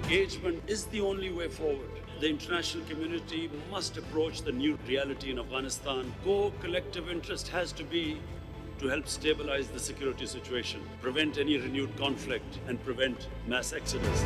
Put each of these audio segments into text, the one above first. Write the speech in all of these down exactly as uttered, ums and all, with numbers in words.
Engagement is the only way forward. The international community must approach the new reality in Afghanistan. Core collective interest has to be to help stabilize the security situation, prevent any renewed conflict, and prevent mass exodus.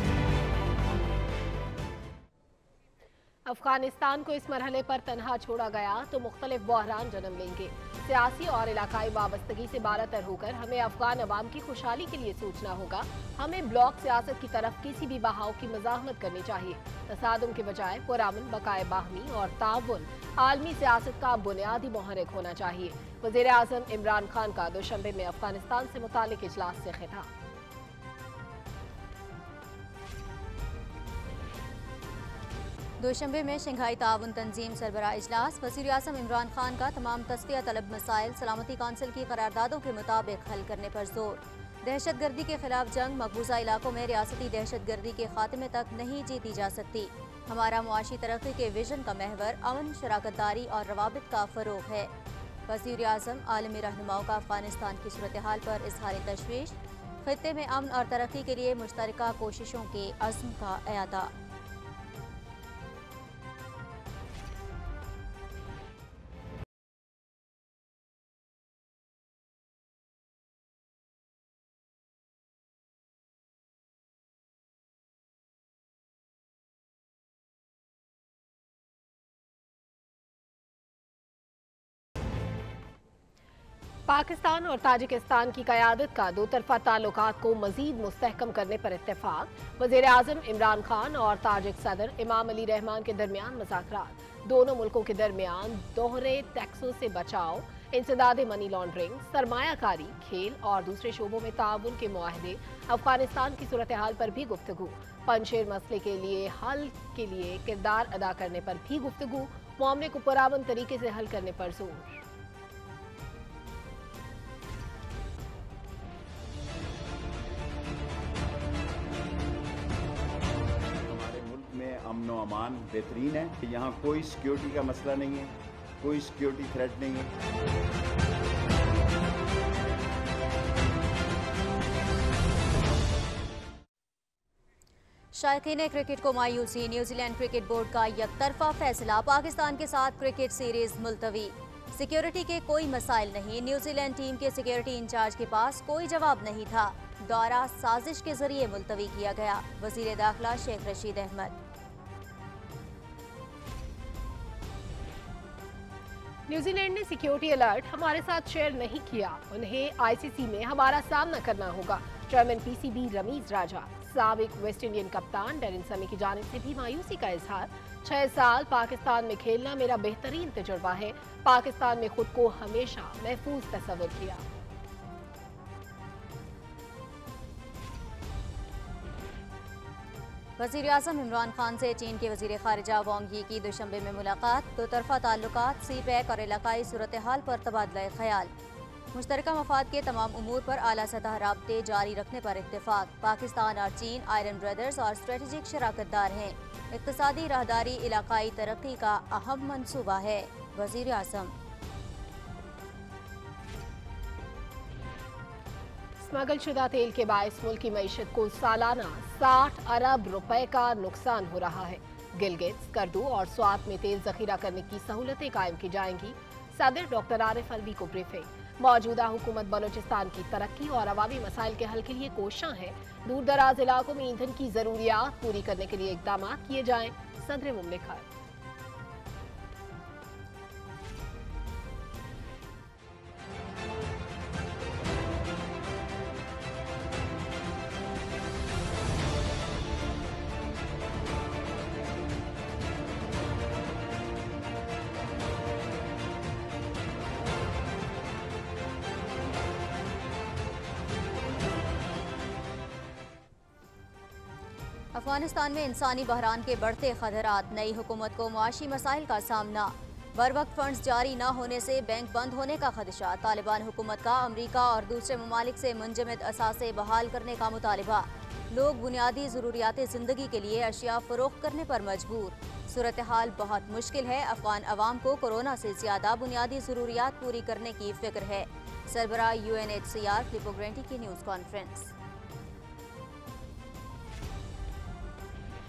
Afghanistan को इस मरहले पर तनहा छोड़ा गया तो मुख्तलिफ बहरान जन्म लेंगे। सियासी और इलाकाई वाबस्तगी से बालातर होकर हमें अफगान अवाम की खुशहाली के लिए सोचना होगा। हमें ब्लॉक सियासत की तरफ किसी भी बहाव की मज़ाहमत करनी चाहिए। तसादुम के बजाय पुरअमन, बकाए बाहमी और ताउन आलमी सियासत का बुनियादी मुहर्रिक होना चाहिए। वज़ीर आज़म इमरान खान का दोशंबे में अफगानिस्तान से मुतालिक इजलास से खिताब। दोशंबे में शंघाई ताउन तंजीम सरबराह इजलास। वज़ीर आज़म इमरान खान का तमाम तस्फिया तलब मसाइल सलामती कौंसिल की करारदादों के मुताबिक हल करने पर जोर। दहशत गर्दी के खिलाफ जंग मकबूजा इलाकों में रियासती दहशत गर्दी के खात्मे तक नहीं जीती जा सकती। हमारा मुआशी तरक्की के विजन का महवर अमन, शराकतदारी और रवाबित का फ़रोग़ है। वज़ीर आज़म आलमी रहनुमाओं का अफगानिस्तान की सूरत हाल पर इजहार तशवीश। खित्ते में अमन और तरक्की के लिए मुश्तरका कोशिशों के अज़्म का एआदा। पाकिस्तान और ताजिकिस्तान की क़यादत का दो तरफ़ा ताल्लुकात को मज़ीद मुस्तहकम करने पर इत्तेफाक। वज़ीर आज़म इमरान खान और ताजिक सदर इमाम अली रहमान के दरमियान मुज़ाकरात। दोनों मुल्कों के दरमियान दोहरे टैक्सों से बचाव, इंसदाद मनी लॉन्ड्रिंग, सरमायाकारी, खेल और दूसरे शोबों में ताउन के मुआहदे, अफगानिस्तान की सूरत हाल पर भी गुफ्तगू, पंजशेर मसले के लिए हल के लिए किरदार अदा करने पर भी गुफ्तगू, मामले को पुरअमन तरीके से हल करने पर जोर। अमन व अमान बेहतरीन है। यहाँ कोई सिक्योरिटी का मसला नहीं है, कोई सिक्योरिटी थ्रेट नहीं है। शायकीन क्रिकेट को मायूसी। न्यूजीलैंड क्रिकेट बोर्ड का यकतरफा फैसला। पाकिस्तान के साथ क्रिकेट सीरीज मुलतवी। सिक्योरिटी के कोई मसाइल नहीं। न्यूजीलैंड टीम के सिक्योरिटी इंचार्ज के पास कोई जवाब नहीं था। दौरा साजिश के जरिए मुलतवी किया गया। वजीर दाखिला शेख रशीद अहमद। न्यूजीलैंड ने सिक्योरिटी अलर्ट हमारे साथ शेयर नहीं किया। उन्हें आईसीसी में हमारा सामना करना होगा। Chairman PCB Ramiz Raja. साबिक वेस्ट इंडियन कप्तान डेरिन समी की जानिब से भी मायूसी का इजहार। छह साल पाकिस्तान में खेलना मेरा बेहतरीन तजुर्बा है। पाकिस्तान में खुद को हमेशा महफूज तस्वर किया। वज़ीर आज़म इमरान खान से चीन के वज़ीर ख़ारिजा वांग यी की दोशंबे में मुलाकात। दो तरफ़ा ताल्लुकात, सी पैक और इलाकाई सूरत हाल पर तबादला ख़याल। मुश्तरका मफाद के तमाम उमूर पर आला सतह राब्ते जारी रखने पर इत्तेफाक। पाकिस्तान और चीन आयरन ब्रदर्स और स्ट्रेटेजिक शराकतदार हैं। इक़्तिसादी राहदारी इलाकाई तरक्की का अहम मनसूबा है। वज़ीर आज़म। स्मगल शुदा तेल के बायस मुल्क की मईशत को सालाना साठ अरब रुपए का नुकसान हो रहा है। गिलगित, स्कर्दू और स्वात में तेल जखीरा करने की सहूलतें कायम की जाएंगी। सदर डॉक्टर आरिफ अलवी को ब्रीफिंग। मौजूदा हुकूमत बलोचिस्तान की तरक्की और अवामी मसाइल के हल के लिए कोशां है। दूर दराज इलाकों में ईंधन की जरूरियात पूरी करने के लिए इकदाम किए जाएं। सदर मुमलिकत। अफगानिस्तान में इंसानी बहरान के बढ़ते खतरात। नई हुकूमत को मुआशी मसाइल का सामना। बर वक्त फंड्स जारी न होने से बैंक बंद होने का खदशा। तालिबान हुकूमत का अमरीका और दूसरे ममालिक से मुंजमद असासे बहाल करने का मुतालिबा। लोग बुनियादी ज़रूरियात ज़िंदगी के लिए अशिया फ़रोख्त करने पर मजबूर। सूरत हाल बहुत मुश्किल है। अफगान अवाम को कोरोना से ज़्यादा बुनियादी ज़रूरियात पूरी करने की फ़िक्र है। सरबराह U N H C R Filippo Grandi की न्यूज़ कॉन्फ्रेंस।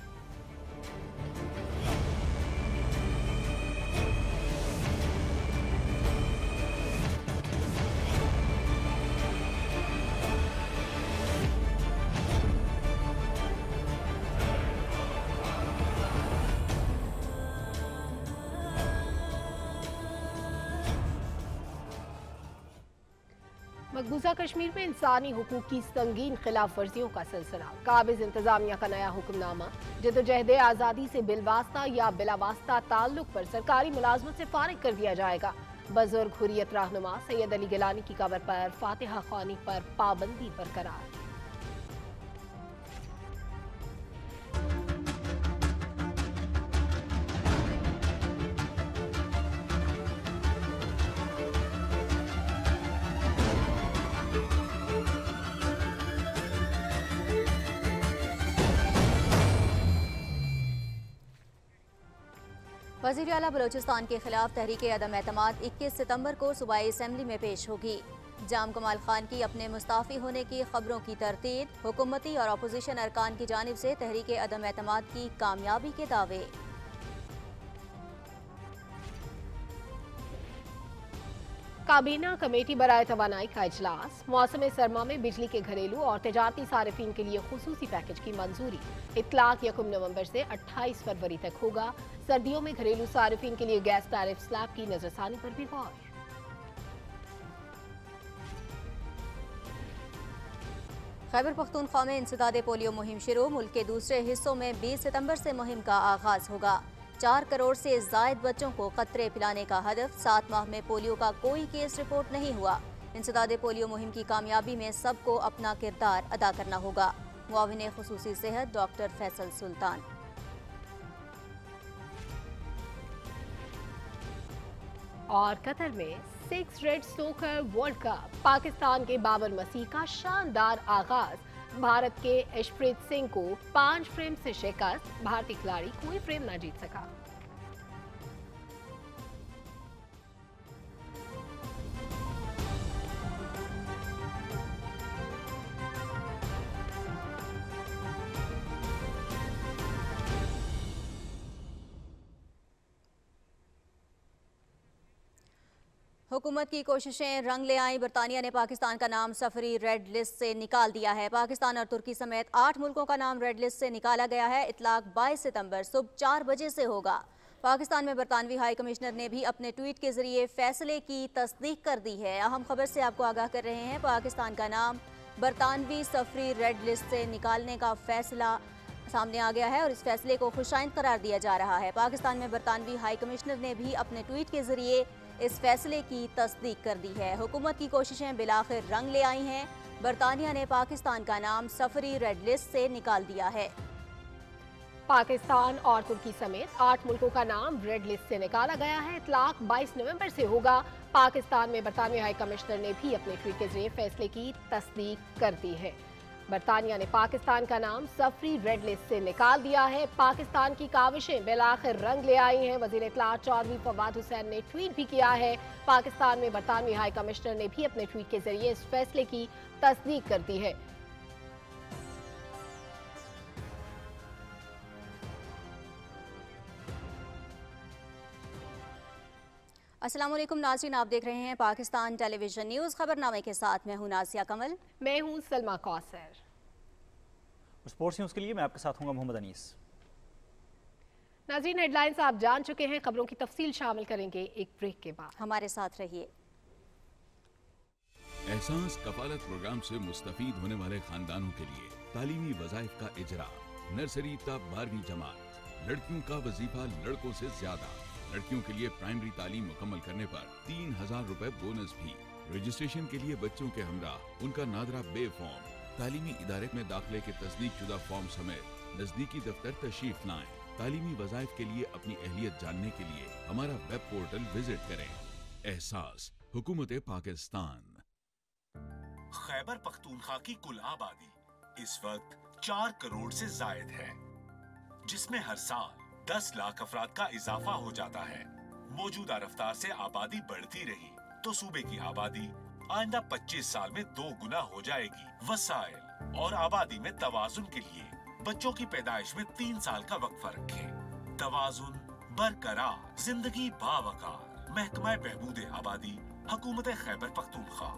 मकबूजा कश्मीर में इंसानी हुकूक की संगीन खिलाफ वर्जियों का सिलसिला। काबिज इंतजामिया का नया हुक्मनामा। जद्दोजहद आज़ादी से बिलवास्ता या बिलावास्ता ताल्लुक पर सरकारी मुलाजमत से फारिग कर दिया जाएगा। बुजुर्ग हुर्रियत रहनुमा सैयद अली गिलानी की कब्र पर फातिहा ख्वानी पर पाबंदी बरकरार। वज़ीर आला बलोचिस्तान के खिलाफ तहरीक अदम एतमाद इक्कीस सितंबर को सूबाई असम्बली में पेश होगी। जाम कमाल खान की अपने मुस्ताफ़ी होने की खबरों की तरतीब। हुकूमती और अपोजिशन अरकान की जानिब से तहरीक अदम एतमाद की कामयाबी के दावे। काबीना कमेटी बराए तवानाई का इजलास। मौसम सरमा में बिजली के घरेलू और तजारती सारिफीन के लिए खुसूसी पैकेज की मंजूरी। इतलाक यकम नवंबर से अट्ठाईस फरवरी तक होगा। सर्दियों में घरेलू सारिफीन के लिए गैस टैरिफ स्लैब की नजरसानी पर भी गौर। खैबर पख्तूनख्वा में इंसदाद पोलियो मुहिम शुरू। मुल्क के दूसरे हिस्सों में बीस सितंबर से मुहिम का आगाज होगा। चार करोड़ से जायद बच्चों को कतरे पिलाने का हदफ। सात माह में पोलियो का कोई केस रिपोर्ट नहीं हुआ। इंसदाद पोलियो मुहिम की कामयाबी में सबको अपना किरदार अदा करना होगा। मुआविन खुसूसी सेहत डॉक्टर फैसल सुल्तान। और कतर में six red snooker World Cup. Pakistan के बाबर मसीह का शानदार आगाज। भारत के यशप्रीत सिंह को पांच फ्रेम से शिकस्त। भारतीय खिलाड़ी कोई फ्रेम न जीत सका। हुकूमत की कोशिशें रंग ले आई। बरतानिया ने पाकिस्तान का नाम सफरी रेड लिस्ट से निकाल दिया है। पाकिस्तान और तुर्की समेत आठ मुल्कों का नाम रेड लिस्ट से निकाला गया है। इतलाक बाईस सितंबर सुबह चार बजे से होगा। पाकिस्तान में बरतानवी हाई कमिश्नर ने भी अपने ट्वीट के जरिए फैसले की तस्दीक कर दी है। अहम खबर से आपको आगाह कर रहे हैं। पाकिस्तान का नाम बरतानवी सफरी रेड लिस्ट से निकालने का फैसला सामने आ गया है और इस फैसले को खुशाइंद करार दिया जा रहा है। पाकिस्तान में बरतानवी हाई कमिश्नर ने भी अपने ट्वीट के जरिए इस फैसले की तस्दीक कर दी है। हुकूमत की कोशिशें बिलाखिर रंग ले आई हैं। बरतानिया ने पाकिस्तान का नाम सफरी रेड लिस्ट से निकाल दिया है। पाकिस्तान और तुर्की समेत आठ मुल्कों का नाम रेड लिस्ट से निकाला गया है। इतलाक बाईस नवंबर से होगा। पाकिस्तान में बरतानवी हाई कमिश्नर ने भी अपने ट्वीट के जरिए फैसले की तस्दीक कर दी है। बरतानिया ने पाकिस्तान का नाम सफरी रेड लिस्ट से निकाल दिया है। पाकिस्तान की काविशें बिलाखिर रंग ले आई हैं। वजीर इत्तलात चौधरी फवाद हुसैन ने ट्वीट भी किया है। पाकिस्तान में बरतानवी हाई कमिश्नर ने भी अपने ट्वीट के जरिए इस फैसले की तस्दीक कर दी है। अस्सलाम वालेकुम नाज़रीन, आप देख रहे हैं पाकिस्तान टेलीविजन न्यूज़। खबरनामे के साथ मैं हूं नासिया कमल। मैं हूं सलमा कौसर। स्पोर्ट्स न्यूज़ के लिए मैं आपके साथ हूंगा मोहम्मद अनीस। नाज़रीन, हेडलाइंस आप जान चुके हैं। खबरों की तफसील शामिल करेंगे एक ब्रेक के बाद। हमारे साथ रहिए। एहसास कफालत प्रोग्राम से मुस्तफीद होने वाले खानदानों के लिए तालीमी वज़ाइफ का इजरा। नर्सरी तक बारहवीं जमात। लड़कियों का वजीफा लड़कों से ज्यादा। लड़कियों के लिए प्राइमरी तालीम मुकम्मल करने पर तीन हजार रूपए बोनस भी। रजिस्ट्रेशन के लिए बच्चों के हमरा उनका नादरा बे फॉर्म। तालीमी इदारे में दाखिले के तस्दीक शुदा फॉर्म समेत नजदीकी दफ्तर तशरीफ लाएं। तालीमी वज़ाइफ के लिए अपनी अहलियत जानने के लिए हमारा वेब पोर्टल विजिट करें। एहसास हुकूमत पाकिस्तान। खैबर पख्तूनख्वा की कुल आबादी इस वक्त चार करोड़ से जायद है, जिसमें हर साल दस लाख अफराद का इजाफा हो जाता है। मौजूदा रफ्तार से आबादी बढ़ती रही तो सूबे की आबादी आइंदा पच्चीस साल में दो गुना हो जाएगी। वसाइल और आबादी में तवाजुन के लिए बच्चों की पैदाइश में तीन साल का वक्फा रखें। तवाजुन बरकरार, जिंदगी बावकार। महकमा बहबूद आबादी, हुकूमत खैबर पख्तूनख्वा।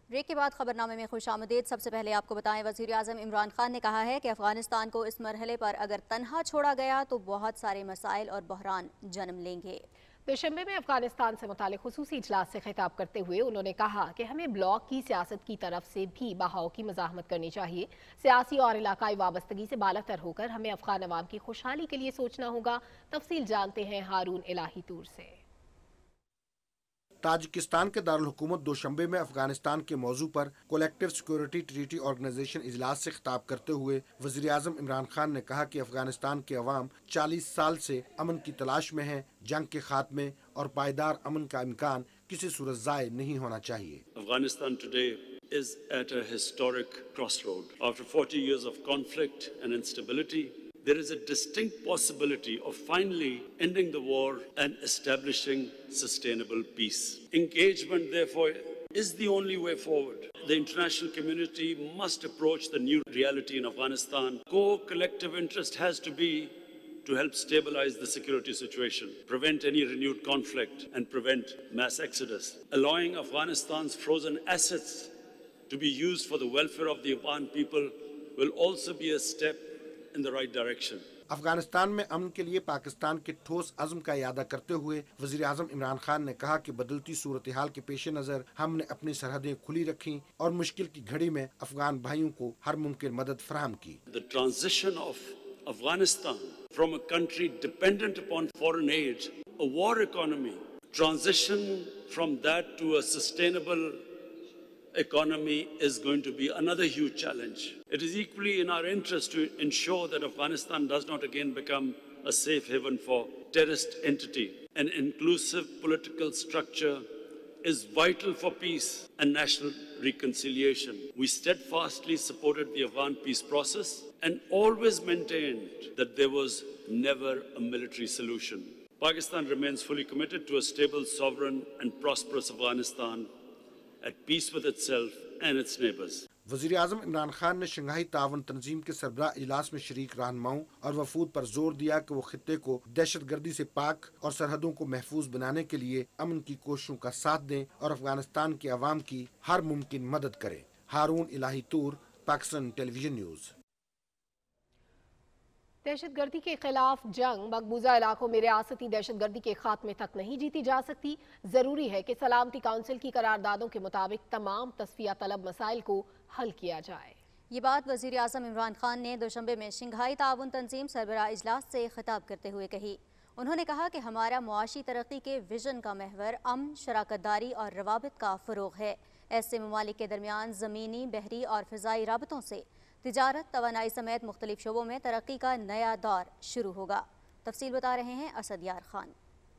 ब्रेक के बाद खबरनामे में खुश आमदीद। सबसे पहले आपको बताएं, वज़ीर आज़म इमरान खान ने कहा है कि अफगानिस्तान को इस मरहले पर अगर तन्हा छोड़ा गया तो बहुत सारे मसाइल और बहरान जन्म लेंगे। दुशंबे में अफगानिस्तान से मुतालिक खुसूसी इजलास से खिताब करते हुए उन्होंने कहा कि हमें ब्लॉक की सियासत की तरफ से भी बहाव की मज़ाहमत करनी चाहिए। सियासी और इलाकाई वाबस्तगी से बालातर होकर हमें अफगान अवाम की खुशहाली के लिए सोचना होगा। तफसील जानते हैं हारून इलाही तूर से। ताजिकिस्तान के दारुल हुकूमत दोशंबे में अफगानिस्तान के मौजू पर कलेक्टिव सिक्योरिटी ट्रीटी ऑर्गेनाइजेशन इजलास से खिताब करते हुए वज़ीर आज़म इमरान खान ने कहा कि अफगानिस्तान के अवाम चालीस साल से अमन की तलाश में हैं। जंग के खात्मे और पायदार अमन का इम्कान किसी सूरत ज़ाय नहीं होना चाहिए। Afghanistan today is at a historic crossroad. After forty years of conflict and instability, there is a distinct possibility of finally ending the war and establishing sustainable peace. Engagement, therefore, is the only way forward. The international community must approach the new reality in Afghanistan. Core collective interest has to be to help stabilize the security situation, prevent any renewed conflict, and prevent mass exodus. Allowing Afghanistan's frozen assets to be used for the welfare of the Afghan people will also be a step in the right direction. Afghanistan में अमन के लिए पाकिस्तान के ठोस अज़्म का यादा करते हुए वज़ीर आज़म इमरान खान ने कहा कि बदलती सूरत हाल के पेश नज़र हमने अपनी सरहदें खुली रखी और मुश्किल की घड़ी में अफगान भाइयों को हर मुमकिन मदद फराहम की। The transition of Afghanistan from a country dependent upon foreign aid, a war economy, transition from that to a sustainable economy is going to be another huge challenge. It is equally in our interest to ensure that Afghanistan does not again become a safe haven for terrorist entity. An inclusive political structure is vital for peace and national reconciliation. We steadfastly supported the Afghan peace process and always maintained that there was never a military solution. Pakistan remains fully committed to a stable, sovereign and prosperous Afghanistan at peace with itself and its neighbors. वज़ीर आज़म इमरान खान ने Shanghai तावन तंजीम के सरबराह इजलास में शरीक रहनुमाओं और वफूद पर जोर दिया कि वो खित्ते को दहशत गर्दी से पाक और सरहदों को महफूज बनाने के लिए अमन की कोशिशों का साथ दें और अफगानिस्तान के अवाम की हर मुमकिन मदद करें। Haroon Elahi Toor, Pakistan television news. दहशत गर्दी के खिलाफ जंग मकबूजा इलाकों में रियासती दहशत गर्दी के खात्मे तक नहीं जीती जा सकती। जरूरी है कि सलामती काउंसिल की करारदादों के मुताबिक तमाम तस्फिया तलब मसाइल को हल किया जाए। ये बात वज़ीर आज़म इमरान खान ने दोशंबे में शंघाई ताउन तंजीम सरबराह इजलास से खिताब करते हुए कही। उन्होंने कहा कि हमारा मुआशी तरक्की के विजन का महवर अमन, शराकतदारी और रवाबित का फ़रोग़ है। ऐसे ममालिक के दरमियान ज़मीनी, बहरी और फ़िज़ाई राबतों से तिजारत, तवानाई समेत मुख्तलिफ शोबों में तरक्की का नया दौर शुरू होगा। तफसील बता रहे हैं असद यार खान।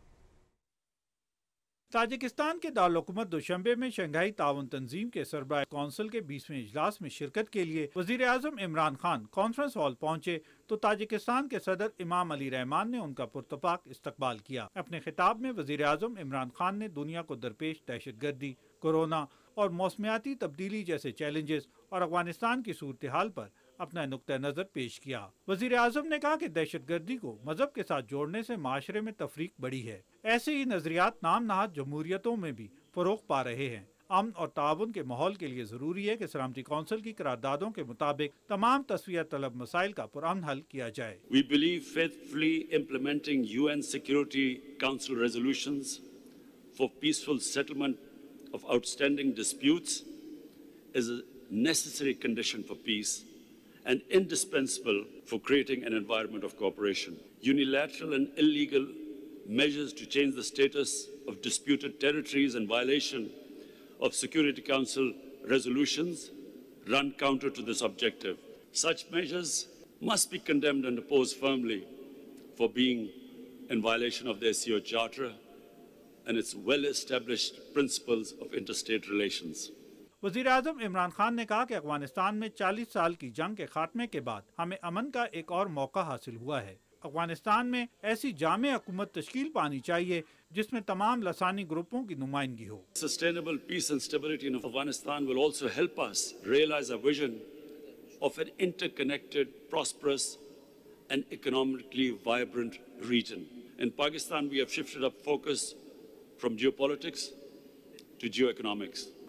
ताजिकिस्तान के दारुल हुकूमत दोशंबे में शंघाई ताउन तंजीम के सरबराह कौंसिल के बीसवें इजलास में शिरकत के लिए वज़ीर आज़म इमरान खान कॉन्फ्रेंस हॉल पहुंचे तो ताजिकिस्तान के सदर इमाम अली रहमान ने उनका पुरतपाक इस्तकबाल किया। अपने खिताब में वज़ीर आज़म इमरान खान ने दुनिया को दरपेश दहशत गर्दी, कोरोना और मौसमियाती तब्दीली जैसे चैलेंजेस और अफगानिस्तान की सूरत हाल पर अपना नुक्ता नज़र पेश किया। वज़ीर आज़म ने कहा कि दहशत गर्दी को मजहब के साथ जोड़ने से माशरे में तफरीक बढ़ी है। ऐसे ही नजरियात नाम नहाद जमहूरियतों में भी फरोग पा रहे हैं। अमन और ताउन के माहौल के लिए जरूरी है कि सलामती कौंसिल की करारदादों के मुताबिक तमाम तस्फिया तलब मसाइल का पुरअमन हल किया जाए। We believe faithfully implementing U N Security Council resolutions for peaceful settlement of outstanding disputes is a necessary condition for peace and indispensable for creating an environment of cooperation. Unilateral and illegal measures to change the status of disputed territories and violation of Security Council resolutions run counter to this objective. Such measures must be condemned and opposed firmly for being in violation of the S C O Charter and its well-established principles of interstate relations. वज़ीर आज़म इमरान खान ने कहा कि अफगानिस्तान में चालीस साल की जंग के खात्मे के बाद हमें अमन का एक और मौका हासिल हुआ है। अफगानिस्तान में ऐसी जामे हुकूमत तश्कील पानी चाहिए जिसमें तमाम लसानी ग्रुपों की नुमाइंदगी हो। Sustainable peace and stability in Afghanistan will also help us realize our vision of an interconnected, prosperous and economically vibrant region. In Pakistan, we have shifted our focus from geopolitics to geoeconomics.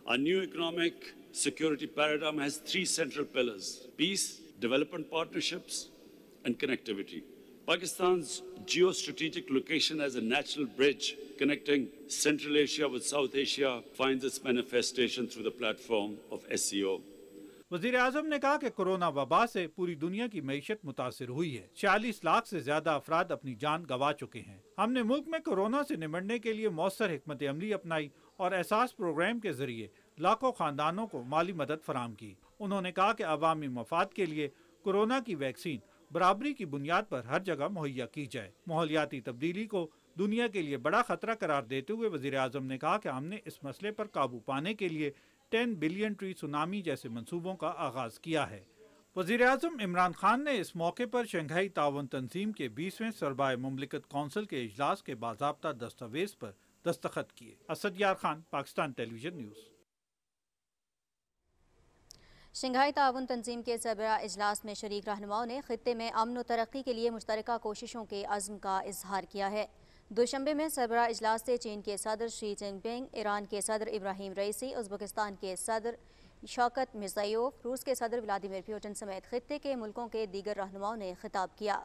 Our new economic security paradigm has three central pillars: peace, development partnerships, and connectivity. Pakistan's geostrategic location as a natural bridge connecting Central Asia with South Asia finds its manifestation through the platform of S C O. वज़ीर आज़म ने कहा कि corona वबा से पूरी दुनिया की मईशत मुतासिर हुई है। छियालीस लाख से ज्यादा अफराद अपनी जान गंवा चुके हैं। हमने मुल्क में कोरोना से निपटने के लिए मौसर हिकमत अमली अपनाई और एहसास प्रोग्राम के जरिए लाखों खानदानों को माली मदद फराम की। उन्होंने कहा कि अवामी मफाद के लिए कोरोना की वैक्सीन बराबरी की बुनियाद पर हर जगह मुहैया की जाए। माहौलियाती तब्दीली को दुनिया के लिए बड़ा खतरा करार देते हुए वज़ीर आज़म ने कहा कि हमने इस मसले पर काबू पाने के लिए टेन बिलियन ट्री सुनामी जैसे मंसूबों का आगाज किया है। वज़ीर आज़म इमरान खान ने इस मौके पर शंघाई ताउन तंजीम के बीसवें सरबाए मुमलिकत कौंसिल के इजलास के बाज़ाब्ता दस्तावेज पर दस्तखत किए। Asad Yar Khan, Pakistan television news. Shanghai ताउन तंजीम के सरबराह इजलास में शरीक रहनुमाओं ने खित्ते में अमन व तरक्की के लिए मुश्तरका कोशिशों के अज़्म का इजहार किया है। दोशंबे में सरबराह इजलास से चीन के सदर शी जिनपिंग, ईरान के सदर इब्राहिम रईसी, उज़्बेकिस्तान के सदर शौकत मिर्ज़ायोव, रूस के सदर व्लादिमीर पुतिन समेत खित्ते के मुल्कों के दीगर रहनुमाओं ने खिताब किया।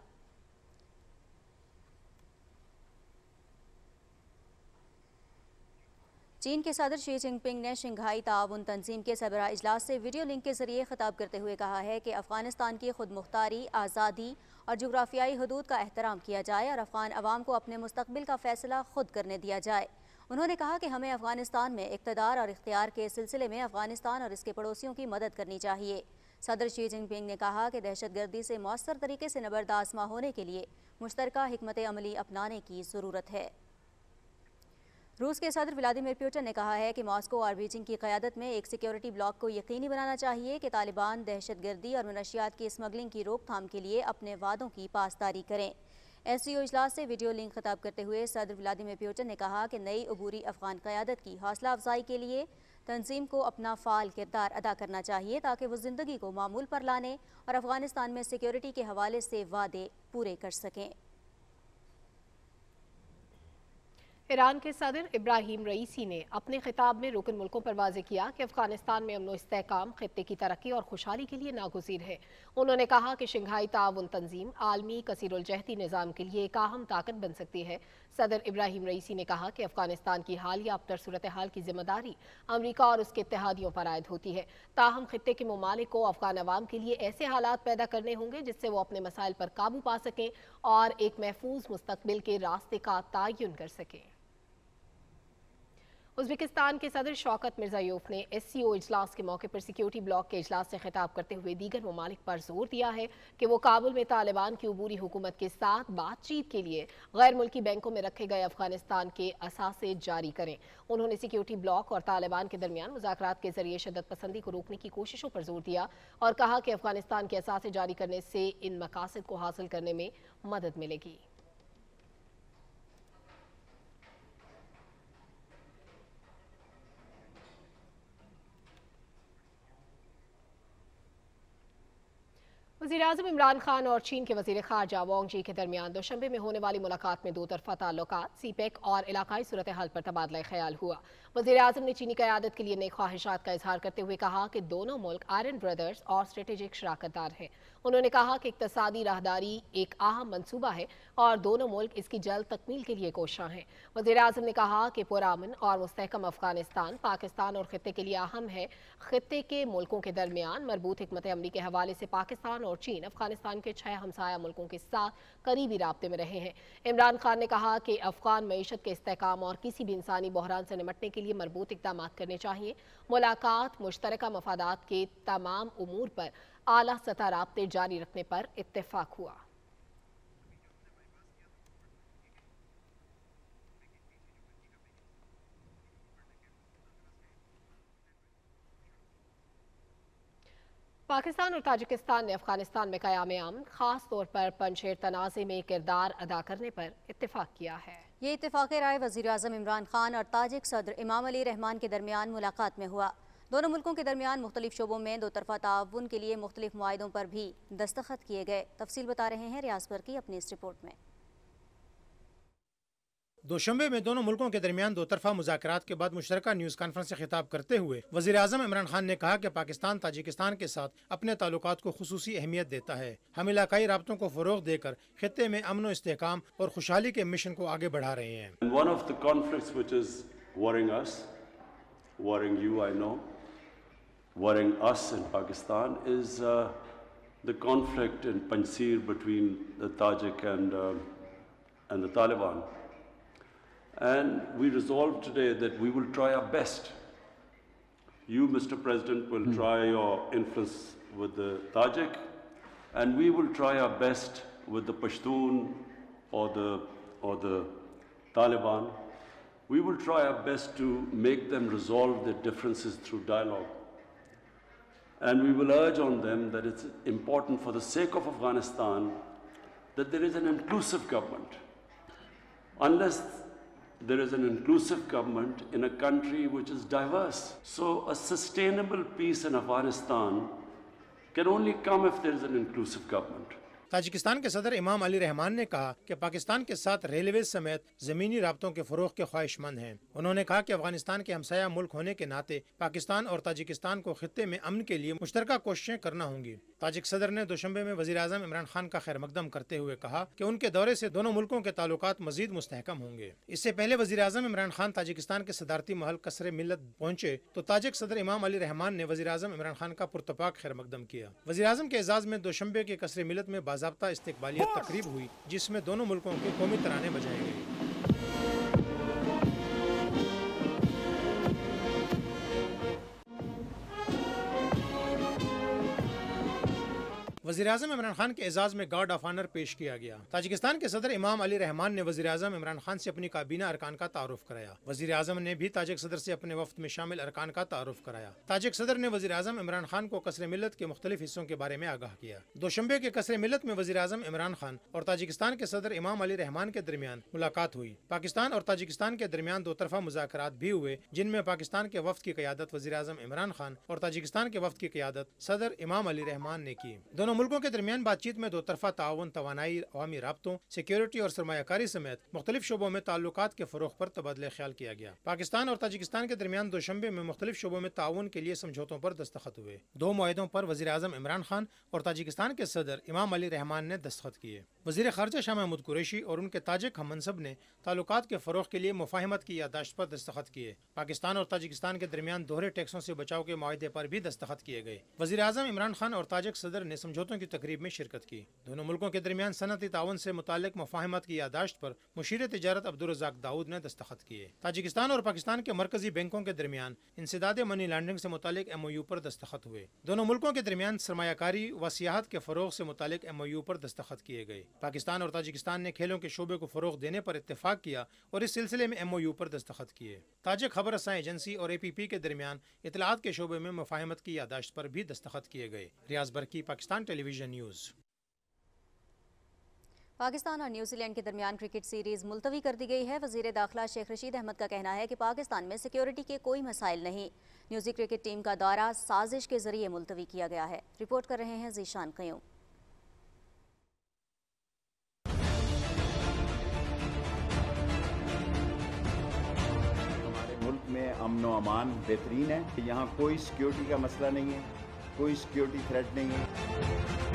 चीन के सदर शी जिनपिंग ने शंघाई ताउन तंजीम के सरबराह इजलास से वीडियो लिंक के जरिए खिताब करते हुए कहा है कि अफगानिस्तान की खुद मुख्तारी, आज़ादी और जोग्राफियाई हदूद का एहतराम किया जाए और अफगान अवाम को अपने मुस्तकबिल का फैसला खुद करने दिया जाए। उन्होंने कहा कि हमें अफगानिस्तान में इक़्तिदार और इख्तियार के सिलसिले में अफगानिस्तान और इसके पड़ोसियों की मदद करनी चाहिए। सदर शी जिनपिंग ने कहा कि दहशत गर्दी से मौसर तरीके से नबरद आज़मा होने के लिए मुश्तरका हिकमत अमली अपनाने की ज़रूरत है। रूस के सदर व्लादिमीर पुतिन ने कहा है कि मॉस्को और बीजिंग की क़यादत में एक सिक्योरिटी ब्लॉक को यकीनी बनाना चाहिए कि तालिबान दहशत गर्दी और मनशियात की स्मगलिंग की रोकथाम के लिए अपने वादों की पासदारी करें। एस सी ओ इजलास से वीडियो लिंक खिताब करते हुए सदर व्लादिमीर पुतिन ने कहा कि नई अबूरी अफगान क़यादत की हौसला अफजाई के लिए तंजीम को अपना फ़ाल किरदार अदा करना चाहिए ताकि वो ज़िंदगी को मामूल पर लाने और अफगानिस्तान में सिक्योरिटी के हवाले से वादे पूरे कर सकें। ईरान के सदर इब्राहिम रईसी ने अपने खिताब में रुकन मुल्कों पर वाज़ेह किया कि अफगानिस्तान में अमन व इस्तेहकाम खित्ते की तरक्की और खुशहाली के लिए नागुज़ीर है। उन्होंने कहा कि शंघाई ताउन तंजीम आलमी कसीरुल-जहती निज़ाम के लिए एक अहम ताकत बन सकती है। सदर इब्राहिम रईसी ने कहा कि अफगानिस्तान की हालिया अबतर सूरत हाल की जिम्मेदारी अमरीका और उसके इत्तेहादियों पर आयद होती है। ताहम खित्ते के ममालिक को अफगान अवाम के लिए ऐसे हालात पैदा करने होंगे जिससे वो अपने मसाइल पर काबू पा सकें और एक महफूज मुस्तकबिल के रास्ते का तयन कर सकें। उज़्बेकिस्तान के सदर शौकत मिर्ज़ायोव ने एस सी ओ इजलास के मौके पर सिक्योरिटी ब्लॉक के इजलास से खिताब करते हुए दीगर ममालिक पर जोर दिया है कि वो काबुल में तालिबान की अबूरी हुकूमत के साथ बातचीत के लिए गैर मुल्की बैंकों में रखे गए अफगानिस्तान के असासे जारी करें। उन्होंने सिक्योरिटी ब्लॉक और तालिबान के दरमियान मुज़ाकरात के जरिए शद्दत पसंदी को रोकने की कोशिशों पर जोर दिया और कहा कि अफगानिस्तान के असासे जारी करने से इन मकासद को हासिल करने में मदद मिलेगी। वज़ीर-ए-आज़म इमरान खान और चीन के वज़ीर ख़ारजा वांग जी के दरमियान दोशंबे में होने वाली मुलाकात में दो तरफ़ा ताल्लुकात, सी पैक और इलाकाई सूरत हाल पर तबादला ख्याल हुआ। वज़ीर-ए-आज़म ने चीनी क़यादत के लिए नई ख्वाहिशात का इजहार करते हुए कहा कि दोनों मुल्क आयरन ब्रदर्स और स्ट्रेटेजिक शराकतदार हैं। उन्होंने कहा कि इक़्तिसादी राहदारी एक अहम मनसूबा है और दोनों मुल्क इसकी जल्द तकमील के लिए कोशां हैं। वज़ीर-ए-आज़म ने कहा कि पुरअमन और मुस्तहकम अफगानिस्तान पाकिस्तान और खित्ते के लिए अहम है। खित्ते के मुल्कों के दरमियान मरबूत हिकमत अमली के हवाले से पाकिस्तान और चीन अफगानिस्तान के छह हमसाया मुल्कों के साथ करीबी राब्ते में रहे हैं। इमरान खान ने कहा कि अफगान मईशत के इस्तेहकाम और किसी भी इंसानी बहरान से निपटने के लिए मरबूत इक़दाम करने चाहिए। मुलाकात मुश्तरका मफादात के तमाम उमूर पर आला सतह राब्ते जारी रखने पर इत्तेफाक हुआ। पाकिस्तान और ताजिकिस्तान ने अफगानिस्तान में क़याम अमन खास तौर पर पंजशेर तनाज़े में किरदार अदा करने पर इत्तेफाक किया है। ये इत्तेफाक राय वज़ीर आज़म इमरान खान और ताजिक सदर इमाम अली रहमान के दरमियान मुलाकात में हुआ। दोनों मुल्कों के दरमियान मुख्तलिफ शोबों में दो तरफ़ा ताउन के लिए मुख्तलिफ मुआहिदों पर भी दस्तखत किए गए। तफसील बता रहे हैं रियाज बरकी अपनी इस रिपोर्ट में। دوشنبے میں دونوں ملکوں کے درمیان دو طرفہ مذاکرات کے بعد مشترکہ نیوز کانفرنس سے خطاب کرتے ہوئے وزیر اعظم عمران خان نے کہا کہ پاکستان تاجکستان کے ساتھ اپنے تعلقات کو خصوصی اہمیت دیتا ہے. ہم علاقائی رابطوں کو فروغ دے کر خطے میں امن و استحکام اور خوشحالی کے مشن کو آگے بڑھا رہے ہیں. One of the conflicts which is worrying us, worrying you, I know, worrying us in Pakistan is uh, the conflict in Panjshir between the Tajik and uh, and the Taliban. And we resolved today that we will try our best. You, Mister President, will try your influence with the Tajik, and we will try our best with the Pashtun or the or the Taliban. We will try our best to make them resolve their differences through dialogue. And we will urge on them that it's important for the sake of Afghanistan that there is an inclusive government. Unless there is an inclusive government in a country which is diverse. So a sustainable peace in Afghanistan can only come if there is an inclusive government. Tajikistan کے صدر امام علی رحمان نے کہا کہ پاکستان کے ساتھ railways سمیت زمینی رابطوں کے فروغ کے خواہش مند ہیں. انہوں نے کہا کہ افغانستان کے ہمسایہ ملک ہونے کے ناطے پاکستان اور تاجکستان کو خطے میں امن کے لیے مشترکہ کوششیں کرنا ہوں گی. تاجک صدر نے دوشنبے میں وزیر اعظم عمران خان کا خیر مقدم کرتے ہوئے کہا کہ ان کے دورے سے دونوں ملکوں کے تعلقات مزید مستحکم ہوں گے. اس سے پہلے وزیر اعظم عمران خان تاجکستان کے صدارتی محل قصر ملت پہنچے تو تاجک صدر امام علی رحمان نے وزیر اعظم عمران خان کا پرتپاک خیر مقدم کیا. وزیر اعظم کے اعزاز میں دوشنبے کے قصر ملت میں باضابطہ استقبالیت تقریب ہوئی جس میں دونوں ملکوں کے قومی ترانے بجائے گئے. وزیر اعظم عمران خان کے اعزاز میں گارڈ آف آنر پیش کیا گیا. تاجکستان کے صدر امام علی رحمان نے وزیر اعظم عمران خان سے اپنی کابینہ ارکان کا تعارف کرایا. وزیر اعظم نے بھی تاجک صدر سے اپنے وفد میں شامل ارکان کا تعارف کرایا. تاجک صدر نے وزیر اعظم عمران خان کو قصر ملت کے مختلف حصوں کے بارے میں آگاہ کیا. دوشنبے کے قصر ملت میں وزیر اعظم عمران خان اور تاجکستان کے صدر امام علی رحمان کے درمیان ملاقات ہوئی. پاکستان اور تاجکستان کے درمیان دو طرفہ مذاکرات بھی ہوئے جن میں پاکستان کے وفد کی قیادت وزیر اعظم عمران خان اور تاجکستان کے وفد کی قیادت صدر امام علی رحمان نے کی. دونوں ملکوں کے درمیان بات چیت میں دو طرفہ تعاون، توانائی، عوامی رابطوں، سیکیورٹی اور سرمایہ کاری سمیت مختلف شعبوں میں تعلقات کے فروغ پر تبادلہ خیال کیا گیا. پاکستان اور تاجکستان کے درمیان دوشنبے میں مختلف شعبوں میں تعاون کے لیے سمجھوتوں پر دستخط ہوئے. دو معاہدوں پر وزیر اعظم عمران خان اور تاجکستان کے صدر امام علی رحمان نے دستخط کیے. وزیر خارجہ شاہ محمود قریشی اور ان کے تاجک ہم منصب نے تعلقات کے فروغ کے لیے مفاہمت کی یادداشت پر دستخط کیے. پاکستان اور تاجکستان کے درمیان دوہرے ٹیکسوں سے بچاؤ کے معاہدے پر بھی دستخط کیے گئے. وزیر اعظم عمران خان اور تاجک صدر نے سمجھوتوں کی تقریب میں شرکت کی. دونوں ملکوں کے درمیان صنعتی تعاون سے متعلق مفاہمت کی یادداشت پر مشیر تجارت عبدالرزاق داؤد نے دستخط کیے. تاجکستان اور پاکستان کے مرکزی بینکوں کے درمیان انسداد منی لانڈرنگ سے متعلق ایم او یو پر دستخط ہوئے. دونوں ملکوں کے درمیان سرمایہ کاری و سیاحت کے فروغ سے متعلق ایم او یو پر دستخط کیے گئے. پاکستان اور تاجکستان نے کھیلوں کے شعبے کو فروغ دینے پر اتفاق کیا اور اس سلسلے میں ایم او یو پر دستخط کیے. تاجک خبر رساں ایجنسی اور اے پی پی کے درمیان اطلاعات کے شعبے میں مفاہمت کی یادداشت پر بھی دستخط کیے گئے. Riaz Burki, Pakistan television news. Pakistan اور نیوزی لینڈ کے درمیان کرکٹ سیریز ملتوی کر دی گئی ہے. وزیر داخلہ شیخ رشید احمد کا کہنا ہے کہ پاکستان میں سیکیورٹی کے کوئی مسائل نہیں. نیوزی کرکٹ ٹیم کا دورہ سازش کے ذریعے ملتوی کیا گیا ہے. رپورٹ کر رہے ہیں ذیشان قیوم. ہمارے ملک میں امن و امان بہترین ہے. یہاں کوئی سیکیورٹی کا مسئلہ نہیں ہے, کوئی سیکیورٹی تھریٹ نہیں ہے.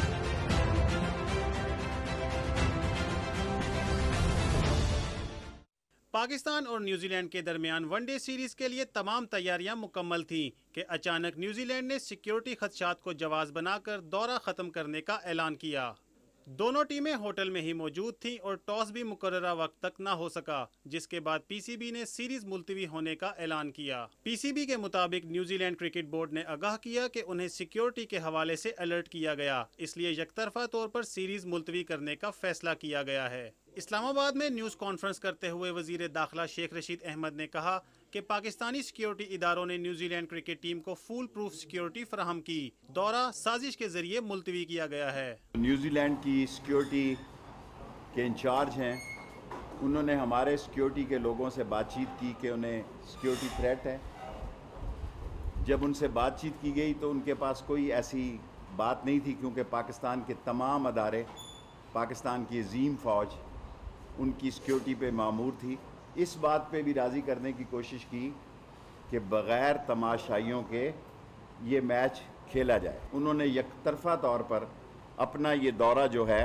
پاکستان اور نیوزی لینڈ کے درمیان ون ڈے سیریز کے لیے تمام تیاریاں مکمل تھیں کہ اچانک نیوزی لینڈ نے سیکیورٹی خدشات کو جواز بنا کر دورہ ختم کرنے کا اعلان کیا. دونوں ٹیمیں ہوٹل میں ہی موجود تھیں اور ٹاس بھی مقررہ وقت تک نہ ہو سکا, جس کے بعد پی سی بی نے سیریز ملتوی ہونے کا اعلان کیا. پی سی بی کے مطابق نیوزی لینڈ کرکٹ بورڈ نے آگاہ کیا کہ انہیں سیکیورٹی کے حوالے سے الرٹ کیا گیا, اس لیے یک طرفہ طور پر سیریز ملتوی کرنے کا فیصلہ کیا گیا ہے. اسلام آباد میں نیوز کانفرنس کرتے ہوئے وزیر داخلہ شیخ رشید احمد نے کہا کہ پاکستانی سیکیورٹی اداروں نے نیوزی لینڈ کرکٹ ٹیم کو فول پروف سیکیورٹی فراہم کی. دورہ سازش کے ذریعے ملتوی کیا گیا ہے. نیوزی لینڈ کی سیکیورٹی کے انچارج ہیں, انہوں نے ہمارے سیکیورٹی کے لوگوں سے بات چیت کی کہ انہیں سیکیورٹی تھریٹ ہے. جب ان سے بات چیت کی گئی تو ان کے پاس کوئی ایسی بات نہیں تھی, کیونکہ پاکستان کے تمام ادارے, پاکستان کی عظیم فوج ان کی سیکیورٹی پہ مامور تھی. اس بات پہ بھی راضی کرنے کی کوشش کی کہ بغیر تماشائیوں کے یہ میچ کھیلا جائے. انہوں نے یک طرفہ طور پر اپنا یہ دورہ جو ہے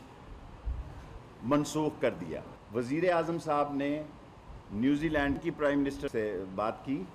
منسوخ کر دیا. وزیر اعظم صاحب نے New Zealand prime minister سے بات کی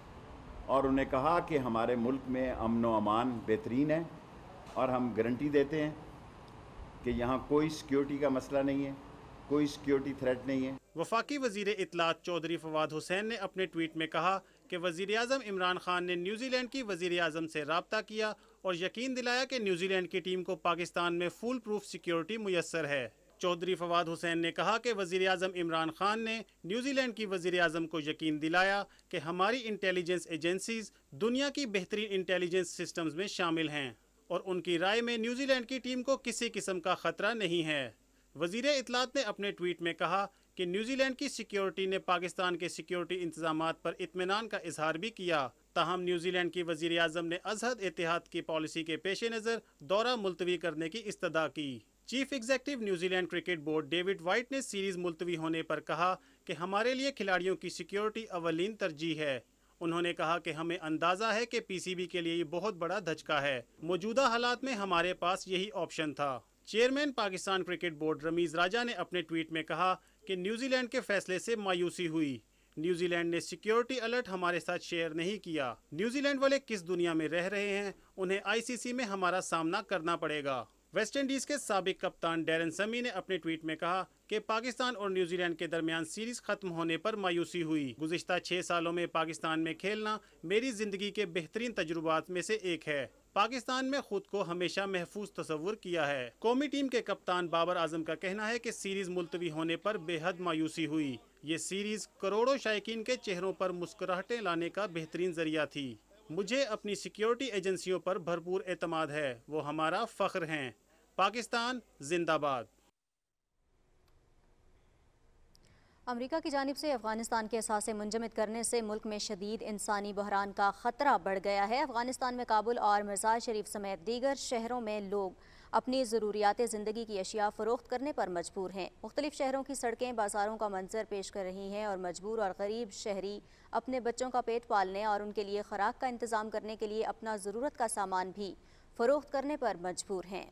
اور انہیں کہا کہ ہمارے ملک میں امن و امان بہترین ہے اور ہم گارنٹی دیتے ہیں کہ یہاں کوئی سیکیورٹی کا مسئلہ نہیں ہے, کوئی سیکیورٹی تھریٹ نہیں ہے. وفاقی وزیر اطلاعات چودھری فواد حسین نے اپنے ٹویٹ میں کہا کہ وزیر اعظم عمران خان نے نیوزی لینڈ کی وزیر اعظم سے رابطہ کیا اور یقین دلایا کہ نیوزی لینڈ کی ٹیم کو پاکستان میں فول پروف سیکیورٹی میسر ہے. چودھری فواد حسین نے کہا کہ وزیر اعظم عمران خان نے نیوزی لینڈ کی وزیر اعظم کو یقین دلایا کہ ہماری انٹیلیجنس ایجنسیز دنیا کی بہترین انٹیلیجنس سسٹمز میں شامل ہیں اور ان کی رائے میں نیوزی لینڈ کی ٹیم کو کسی قسم کا خطرہ نہیں ہے. وزیر اطلاعات نے اپنے ٹویٹ میں کہا کہ نیوزی لینڈ کی سیکیورٹی نے پاکستان کے سیکیورٹی انتظامات پر اطمینان کا اظہار بھی کیا. تاہم نیوزی لینڈ کی وزیر اعظم نے ازحد اتحاد کی پالیسی کے پیش نظر دورہ ملتوی کرنے کی استدعا کی. Chief executive New Zealand cricket board David White نے سیریز ملتوی ہونے پر کہا کہ ہمارے لیے کھلاڑیوں کی سیکیورٹی اولین ترجیح ہے. انہوں نے کہا کہ ہمیں اندازہ ہے کہ پی سی بی کے لیے یہ بہت بڑا دھچکا ہے. موجودہ حالات میں ہمارے پاس یہی آپشن تھا. Chairman Pakistan cricket board Ramiz Raja نے اپنے ٹویٹ میں کہا کہ نیوزی لینڈ کے فیصلے سے مایوسی ہوئی. New Zealand security alert ہمارے ساتھ شیئر نہیں کیا. نیوزی لینڈ والے کس دنیا میں رہ رہے ہیں, انہیں آئی سی سی میں ہمارا سامنا کرنا پڑے گا. ویسٹ انڈیز کے سابق کپتان ڈیرن سمی نے اپنے ٹویٹ میں کہا کہ پاکستان اور نیوزی لینڈ کے درمیان سیریز ختم ہونے پر مایوسی ہوئی. گزشتہ چھ سالوں میں پاکستان میں کھیلنا میری زندگی کے بہترین تجربات میں سے ایک ہے. پاکستان میں خود کو ہمیشہ محفوظ تصور کیا ہے. قومی ٹیم کے کپتان بابر اعظم کا کہنا ہے کہ سیریز ملتوی ہونے پر بے حد مایوسی ہوئی. یہ سیریز کروڑوں شائقین کے چہروں پر مسکراہٹیں لانے کا بہترین ذریعہ تھی. مجھے اپنی سیکیورٹی ایجنسیوں پر بھرپور اعتماد ہے, وہ ہمارا فخر ہیں. پاکستان زندہ باد. امریکہ کی جانب سے افغانستان کے اثاثے منجمد کرنے سے ملک میں شدید انسانی بحران کا خطرہ بڑھ گیا ہے. افغانستان میں کابل اور مرزا شریف سمیت دیگر شہروں میں لوگ اپنی ضروریات زندگی کی اشیاء فروخت کرنے پر مجبور ہیں. مختلف شہروں کی سڑکیں بازاروں کا منظر پیش کر رہی ہیں اور مجبور اور غریب شہری اپنے بچوں کا پیٹ پالنے اور ان کے لیے خوراک کا انتظام کرنے کے لیے اپنا ضرورت کا سامان بھی فروخت کرنے پر مجبور ہیں.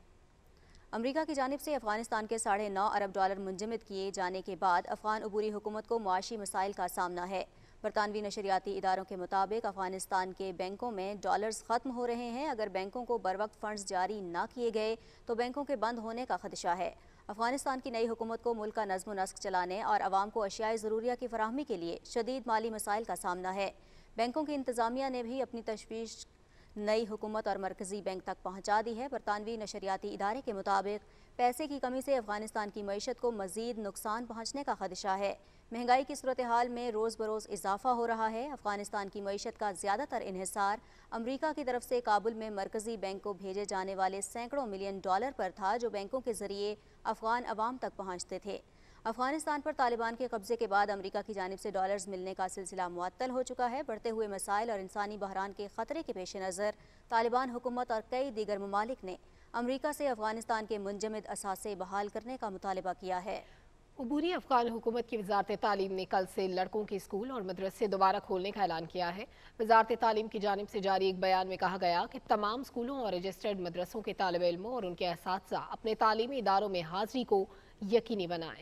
امریکہ کی جانب سے افغانستان کے ساڑھے نو ارب ڈالر منجمد کیے جانے کے بعد افغان عبوری حکومت کو معاشی مسائل کا سامنا ہے. برطانوی نشریاتی اداروں کے مطابق افغانستان کے بینکوں میں ڈالرز ختم ہو رہے ہیں. اگر بینکوں کو بروقت فنڈز جاری نہ کیے گئے تو بینکوں کے بند ہونے کا خدشہ ہے. افغانستان کی نئی حکومت کو ملک کا نظم و نسق چلانے اور عوام کو اشیاء ضروریہ کی فراہمی کے لیے شدید مالی مسائل کا سامنا ہے. بینکوں کی انتظامیہ نے بھی اپنی تشویش نئی حکومت اور مرکزی بینک تک پہنچا دی ہے. برطانوی نشریاتی ادارے کے مطابق پیسے کی کمی سے افغانستان کی معیشت کو مزید نقصان پہنچنے کا خدشہ ہے. مہنگائی کی صورتحال میں روز بروز اضافہ ہو رہا ہے. افغانستان کی معیشت کا زیادہ تر انحصار امریکہ کی طرف سے کابل میں مرکزی بینک کو بھیجے جانے والے سینکڑوں ملین ڈالر پر تھا جو بینکوں کے ذریعے افغان عوام تک پہنچتے تھے. افغانستان پر طالبان کے قبضے کے بعد امریکہ کی جانب سے ڈالرز ملنے کا سلسلہ معطل ہو چکا ہے. بڑھتے ہوئے مسائل اور انسانی بحران کے خطرے کے پیش نظر طالبان حکومت اور کئی دیگر ممالک نے امریکہ سے افغانستان کے منجمد اثاثے بحال کرنے کا مطالبہ کیا ہے. عبوری افغان حکومت کی وزارت تعلیم نے کل سے لڑکوں کے اسکول اور مدرسے دوبارہ کھولنے کا اعلان کیا ہے. وزارت تعلیم کی جانب سے جاری ایک بیان میں کہا گیا کہ تمام اسکولوں اور رجسٹرڈ مدرسوں کے طالب علموں اور ان کے اساتذہ اپنے تعلیمی اداروں میں حاضری کو یقینی بنائیں.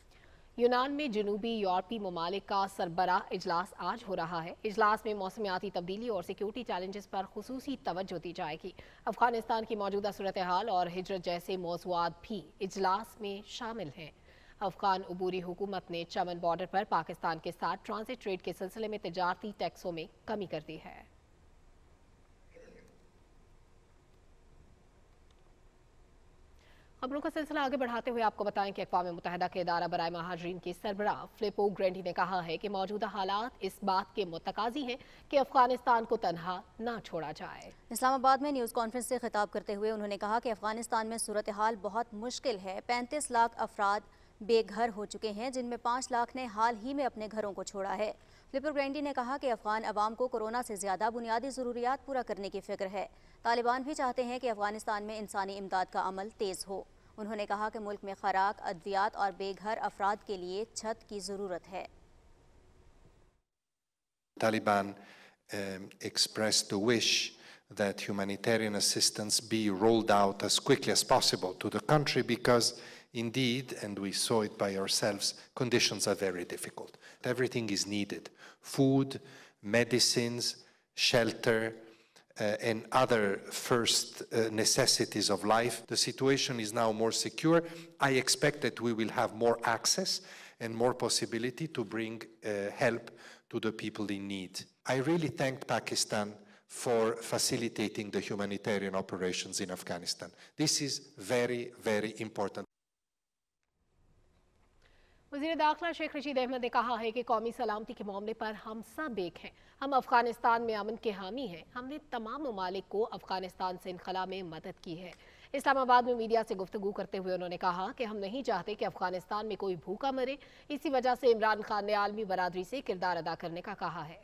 یونان میں جنوبی یورپی ممالک کا سربراہ اجلاس آج ہو رہا ہے. اجلاس میں موسمیاتی تبدیلی اور سیکیورٹی چیلنجز پر خصوصی توجہ دی جائے گی. افغانستان کی موجودہ صورتحال اور ہجرت جیسے موضوعات بھی اجلاس میں شامل ہیں. افغان عبوری حکومت نے چمن بارڈر پر پاکستان کے ساتھ ٹرانزٹ ٹریڈ کے سلسلے میں تجارتی ٹیکسوں میں کمی کر دی ہے. خبروں کا سلسلہ آگے بڑھاتے ہوئے آپ کو بتائیں کہ اقوام متحدہ کے ادارہ برائے مہاجرین کی سربراہ فلپو گرینڈی نے کہا ہے کہ موجودہ حالات اس بات کے متقاضی ہیں کہ افغانستان کو تنہا نہ چھوڑا جائے. اسلام آباد میں نیوز کانفرنس سے خطاب کرتے ہوئے انہوں نے کہا کہ افغانستان میں صورتحال بہت مشکل ہے. پینتیس لاکھ افراد بے گھر ہو چکے ہیں جن میں پانچ لاکھ نے حال ہی میں اپنے گھروں کو چھوڑا ہے. فلپو گرینڈی نے کہا کہ افغان عوام کو کورونا سے زیادہ بنیادی ضروریات پورا کرنے کی فکر ہے. طالبان بھی چاہتے ہیں کہ افغانستان میں انسانی امداد کا عمل تیز ہو. انہوں نے کہا کہ ملک میں خوراک، ادویات اور بے گھر افراد کے لیے چھت کی ضرورت ہے. Taliban um, expressed the wish that humanitarian assistance be rolled out as quickly as possible to the country because indeed, and we saw it by ourselves, conditions are very difficult. Everything is needed. Food, medicines, shelter, uh, and other first uh, necessities of life. The situation is now more secure. I expect that we will have more access and more possibility to bring uh, help to the people in need. I really thank Pakistan for facilitating the humanitarian operations in Afghanistan. This is very, very important. वज़ीर दाखिला शेख रशीद अहमद ने कहा है कि कौमी सलामती के मामले पर हम सब एक हैं। हम अफगानिस्तान में अमन के हामी हैं। हमने तमाम ममालिक को अफगानिस्तान से इनखला में मदद की है। इस्लामाबाद में मीडिया से गुफ्तगू करते हुए उन्होंने कहा कि हम नहीं चाहते कि अफगानिस्तान में कोई भूखा मरे। इसी वजह से इमरान खान ने आलमी बरादरी से किरदार अदा करने का कहा है।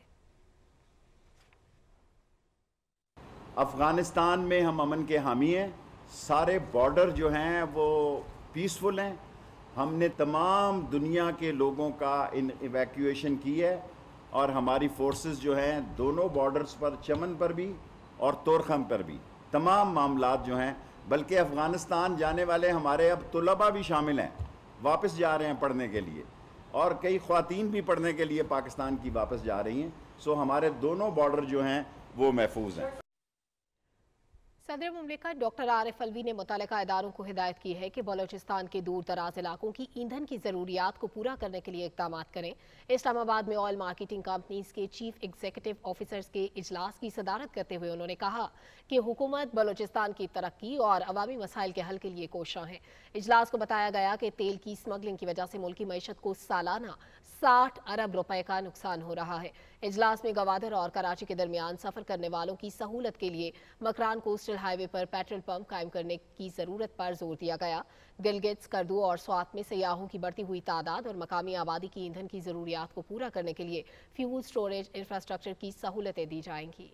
अफगानिस्तान में हम अमन के हामी हैं। सारे बॉर्डर जो हैं वो पीसफुल हैं। हमने तमाम दुनिया के लोगों का इन इवैक्यूएशन की है और हमारी फोर्सेस जो हैं दोनों बॉर्डर्स पर, चमन पर भी और तोरखम पर भी, तमाम मामलात जो हैं, बल्कि अफ़गानिस्तान जाने वाले हमारे अब तुलबा भी शामिल हैं, वापस जा रहे हैं पढ़ने के लिए, और कई ख़वातीन भी पढ़ने के लिए पाकिस्तान की वापस जा रही हैं। सो हमारे दोनों बॉर्डर जो हैं वो महफूज हैं। सदर मुमलिकत डॉक्टर आरिफ अलवी ने मुतल्लिका इदारों को हिदायत की है कि बलोचिस्तान के दूर दराज इलाकों की ईंधन की ज़रूरियात को पूरा करने के लिए इक़दाम करें। इस्लामाबाद में ऑयल मार्केटिंग कंपनीज के चीफ एग्जीक्यूटिव ऑफिसर्स के इजलास की सदारत करते हुए उन्होंने कहा कि हुकूमत बलोचिस्तान की तरक्की और अवामी मसाइल के हल के लिए कोशां है। इजलास को बताया गया कि तेल की स्मगलिंग की वजह से मुल्की मईशत को सालाना साठ अरब रुपए का नुकसान हो रहा है। इजलास में गवादर और कराची के दरमियान सफर करने वालों की सहूलत के लिए मकरान कोस्टल हाईवे पर पेट्रोल पंप कायम करने की जरूरत पर जोर दिया गया। गिलगित, स्कर्दू और स्वात में सयाहों की बढ़ती हुई तादाद और मकामी आबादी की ईंधन की जरूरियात को पूरा करने के लिए फ्यूल स्टोरेज इंफ्रास्ट्रक्चर की सहूलतें दी जाएंगी।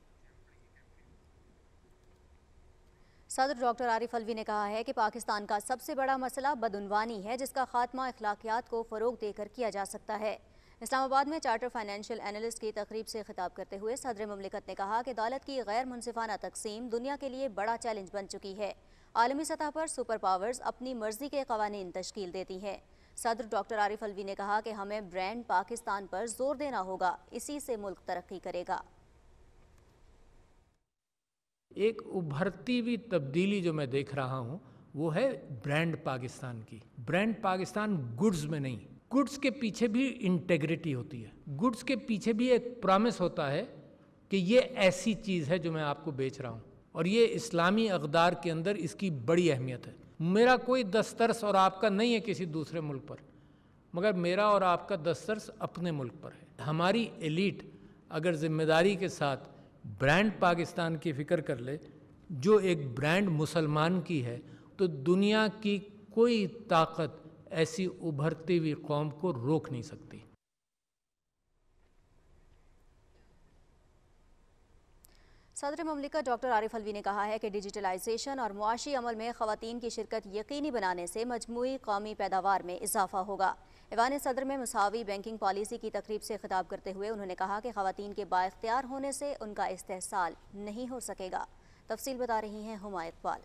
सदर डॉक्टर आरिफ अलवी ने कहा है कि पाकिस्तान का सबसे बड़ा मसला बदउनवानी है, जिसका खात्मा अखलाकियात को फ़रोग देकर किया जा सकता है। इस्लामाबाद में चार्टर फाइनेंशियल एनालिस्ट की तकरीब से खिताब करते हुए सदर मुमलिकत ने कहा कि दौलत की गैर मुनसिफाना तकसीम दुनिया के लिए बड़ा चैलेंज बन चुकी है। आलमी सतह पर सुपर पावर्स अपनी मर्जी के कवानीन तश्कील देती हैं। सदर डॉक्टर आरिफ अलवी ने कहा कि हमें ब्रांड पाकिस्तान पर जोर देना होगा, इसी से मुल्क तरक्की करेगा। एक उभरती हुई तब्दीली जो मैं देख रहा हूँ वो है ब्रांड पाकिस्तान की। ब्रांड पाकिस्तान गुड्स में नहीं, गुड्स के पीछे भी इंटेग्रिटी होती है, गुड्स के पीछे भी एक प्रॉमिस होता है कि ये ऐसी चीज़ है जो मैं आपको बेच रहा हूँ, और ये इस्लामी अक़दार के अंदर इसकी बड़ी अहमियत है। मेरा कोई दस्तरस और आपका नहीं है किसी दूसरे मुल्क पर, मगर मेरा और आपका दस्तरस अपने मुल्क पर है। हमारी एलीट अगर ज़िम्मेदारी के साथ ब्रांड पाकिस्तान की फ़िक्र कर ले, जो एक ब्रांड मुसलमान की है, तो दुनिया की कोई ताकत ऐसी उभरती हुई कौम को रोक नहीं सकती। सदर मुमलिकत डॉक्टर आरिफ अलवी ने कहा है कि डिजिटलाइजेशन और मुआशी अमल में ख़वातीन की शिरकत यकीनी बनाने से मजमूई कौमी पैदावार में इजाफा होगा। ऐवान सदर में मुसावी बैंकिंग पॉलिसी की तकरीब से खिताब करते हुए उन्होंने कहा कि ख़वातीन के बाइख्तियार होने से उनका इस्तेहसाल नहीं हो सकेगा। तफसील बता रही हैं हुमा इकबाल।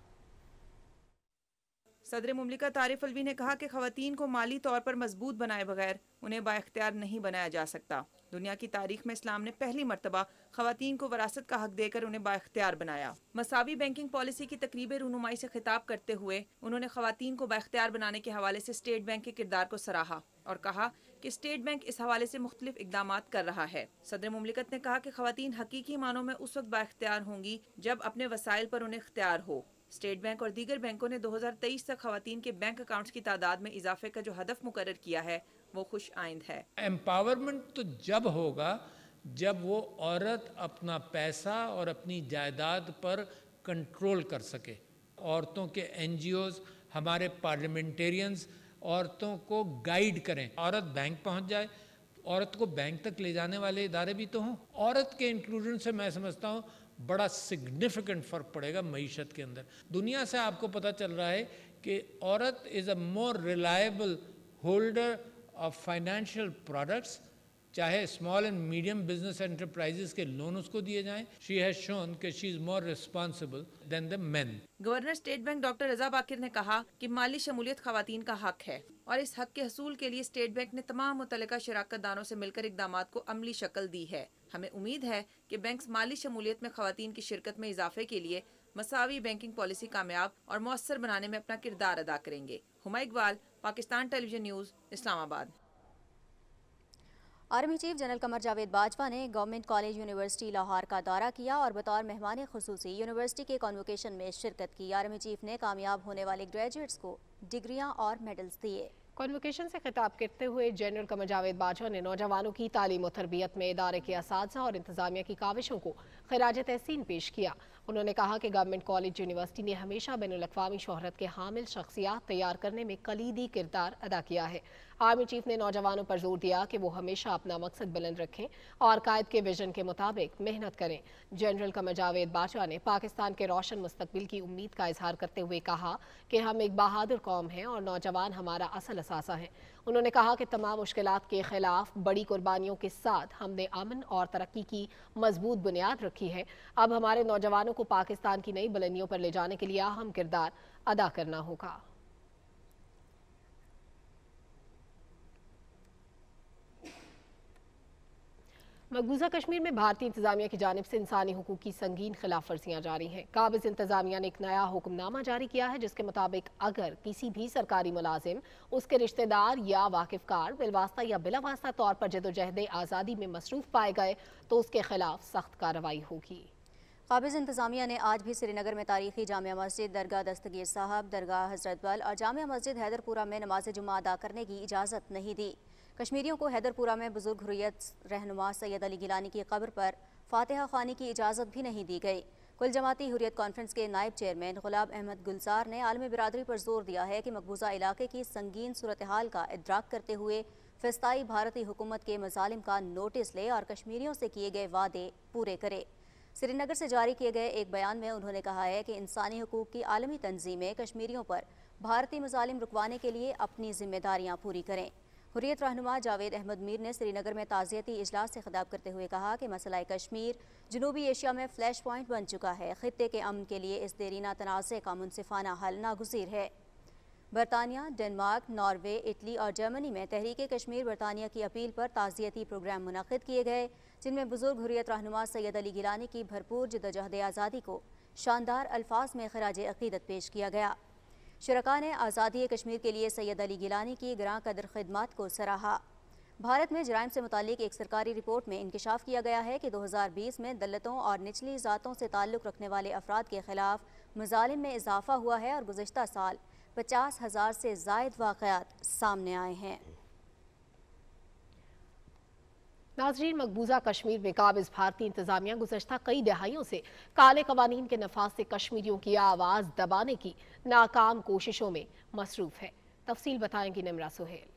सदर मुमलिकत आरिफ अलवी ने कहा कि ख़वातीन को माली तौर पर मजबूत बनाए बगैर उन्हें बाइख्तियार नहीं बनाया जा सकता। दुनिया की तारीख में इस्लाम ने पहली मरतबा ख़वातीन को वरासत का हक देकर उन्हें बाइख्तियार बनाया। मसावी बैंकिंग पॉलिसी की तकरीब रूनुमाई से खिताब करते हुए उन्होंने ख़वातीन को बाइख्तियार बनाने के हवाले से स्टेट बैंक के किरदार को सराहा और कहा कि स्टेट बैंक इस हवाले से मुख्तलिफ इक़दामात कर रहा है। सदर मुमलिकत ने कहा कि ख़वातीन हकीकी मानों में उस वक्त बाइख्तियार होंगी जब अपने वसाइल पर उन्हें इख्तियार हो। स्टेट बैंक और दीगर बैंकों ने दो हज़ार तेईस तक ख़वातीन के बैंक अकाउंट्स की तादाद में इजाफे का जो हदफ मुकर्रर किया है वो खुश आइंद है। एम्पावरमेंट तो जब होगा जब वो औरत अपना पैसा और अपनी जायदाद पर कंट्रोल कर सके। औरतों के एनजीओज, हमारे पार्लियामेंटेरियंस औरतों को गाइड करें। औरत बैंक पहुंच जाए, औरत को बैंक तक ले जाने वाले इदारे भी तो हों। औरत के इंक्लूजन से मैं समझता हूँ बड़ा सिग्निफिकेंट फ़र्क पड़ेगा मईशत के अंदर। दुनिया से आपको पता चल रहा है कि औरत is a more reliable holder of financial products, चाहे small and medium business enterprises के लोन उसको दिए जाएं. शी हैज शोन कि she is more responsible than the men. Governor State Bank doctor Raza Baqir ने कहा कि माली शमूलियत खवातीन का हक है और इस हक के हसूल के लिए स्टेट बैंक ने तमाम मुतल्लिका शराकत दानों से मिलकर इक़दामात को अमली शक्ल दी है. हमें उम्मीद है कि बैंक माली शमूलियत में खवातीन की शिरकत में इजाफे के लिए मसावी बैंकिंग पॉलिसी कामयाब और मौसर बनाने में अपना किरदार अदा करेंगे. Huma Iqbal, Pakistan television news, Islamabad. Army chief general Qamar Javed Bajwa ने गवर्नमेंट कॉलेज यूनिवर्सिटी लाहौर का दौरा किया और बतौर मेहमान खुसूसी यूनिवर्सिटी के कॉन्वोकेशन में शिरकत की. आर्मी चीफ ने कामयाब होने वाले ग्रेजुएट्स को डिग्रियां और मेडल्स दिए. कॉन्वोकेशन से खिताब करते हुए जनरल कमर जावेद बाजवा ने नौजवानों की तालीम और तरबियत में इदारे के असातिज़ा और इंतजामिया की काविशों को खिराज तहसीन पेश किया. उन्होंने कहा कि गवर्नमेंट कॉलेज यूनिवर्सिटी ने हमेशा बैनुल-अक़वामी शोहरत के हामिल शख्सियात तैयार करने में कलीदी किरदार अदा किया है. आर्मी चीफ ने नौजवानों पर जोर दिया कि वो हमेशा अपना मकसद बुलंद रखें और कायद के विजन के मुताबिक मेहनत करें. जनरल कमर जावेद बाजवा ने पाकिस्तान के रोशन मुस्तकबिल की उम्मीद का इजहार करते हुए कहा कि हम एक बहादुर कौम हैं और नौजवान हमारा असल असासा हैं. उन्होंने कहा कि तमाम मुश्किलात के खिलाफ बड़ी कुर्बानियों के साथ हमने अमन और तरक्की की मजबूत बुनियाद रखी है. अब हमारे नौजवानों को पाकिस्तान की नई बुलंदियों पर ले जाने के लिए अहम किरदार अदा करना होगा. मकबूजा कश्मीर में भारतीय इंतजामिया की जानिब से इंसानी हुकूक की संगीन खिलाफ वर्जियाँ जारी हैं. काबिज इंतजामिया ने एक नया हुक्मनामा जारी किया है जिसके मुताबिक अगर किसी भी सरकारी मुलाजिम, उसके रिश्तेदार या वाकिफकार बिलवास्ता या बिलावास्ता तौर पर जदोजहद आज़ादी में मसरूफ पाए गए तो उसके खिलाफ सख्त कार्रवाई होगी. काबिज इंतजामिया ने आज भी श्रीनगर में तारीखी जामिया मस्जिद, दरगाह दस्तगीर साहब, दरगाह हजरत बल और जामिया मस्जिद हैदरपुरा में नमाज जुमा अदा करने की इजाज़त नहीं दी. कश्मीरियों को हैदरपुरा में बुजुर्ग हुर्रियत रहनुमा सैयद अली गिलानी की कब्र पर फातिहा ख्वानी की इजाज़त भी नहीं दी गई. कुल जमाती हुर्रियत कॉन्फ्रेंस के नायब चेयरमैन गुलाब अहमद गुलजार ने आलमी बिरादरी पर जोर दिया है कि मकबूजा इलाके की संगीन सूरत हाल का इदराक करते हुए फिस्ताई भारतीय हुकूमत के मजालिम का नोटिस ले और कश्मीरियों से किए गए वादे पूरे करे. श्रीनगर से जारी किए गए एक बयान में उन्होंने कहा है कि इंसानी हुकूक की आलमी तंजीमें कश्मीरियों पर भारतीय मजालिम रुकवाने के लिए अपनी जिम्मेदारियाँ पूरी करें. हुर्रियत रहनुमा जावेद अहमद मीर ने श्रीनगर में ताज़ियती इजलास से खिताब करते हुए कहा कि मसला कश्मीर जनूबी एशिया में फ्लैश पॉइंट बन चुका है. खित्ते के अमन के लिए इस देरीना तनाज़े का मुनसिफाना हल नागुज़ीर है. बरतानिया, डेनमार्क, नॉर्वे, इटली और जर्मनी में तहरीक कश्मीर बरतानिया की अपील पर ताज़ियती प्रोग्राम मुनक़िद किए गए जिनमें बुजुर्ग हुर्रियत रहनुमा सैयद अली गिलानी की भरपूर जद्दोजहद आज़ादी को शानदार अल्फाज में खराज अक़ीदत पेश किया गया. शुरका ने आज़ादी कश्मीर के लिए सैयद अली गिलानी की ग्रां कदर खिदमात को सराहा. भारत में जराइम से मुतालिक एक सरकारी रिपोर्ट में इंकशाफ किया गया है कि दो हज़ार बीस में दलतों और निचली ज़ातों से ताल्लुक़ रखने वाले अफराद के खिलाफ मजालिम में इजाफा हुआ है और गुज़श्ता साल पचास हज़ार से ज़ायद वाक़यात सामने आए हैं. नाज़रीन, मकबूजा कश्मीर में काबिज भारतीय इंतजामिया गुज़श्ता कई दहाइयों से काले कवानीन के नफाज से कश्मीरियों की आवाज़ दबाने की नाकाम कोशिशों में मसरूफ़ है. तफसील बताएंगी निमरा सुहेल.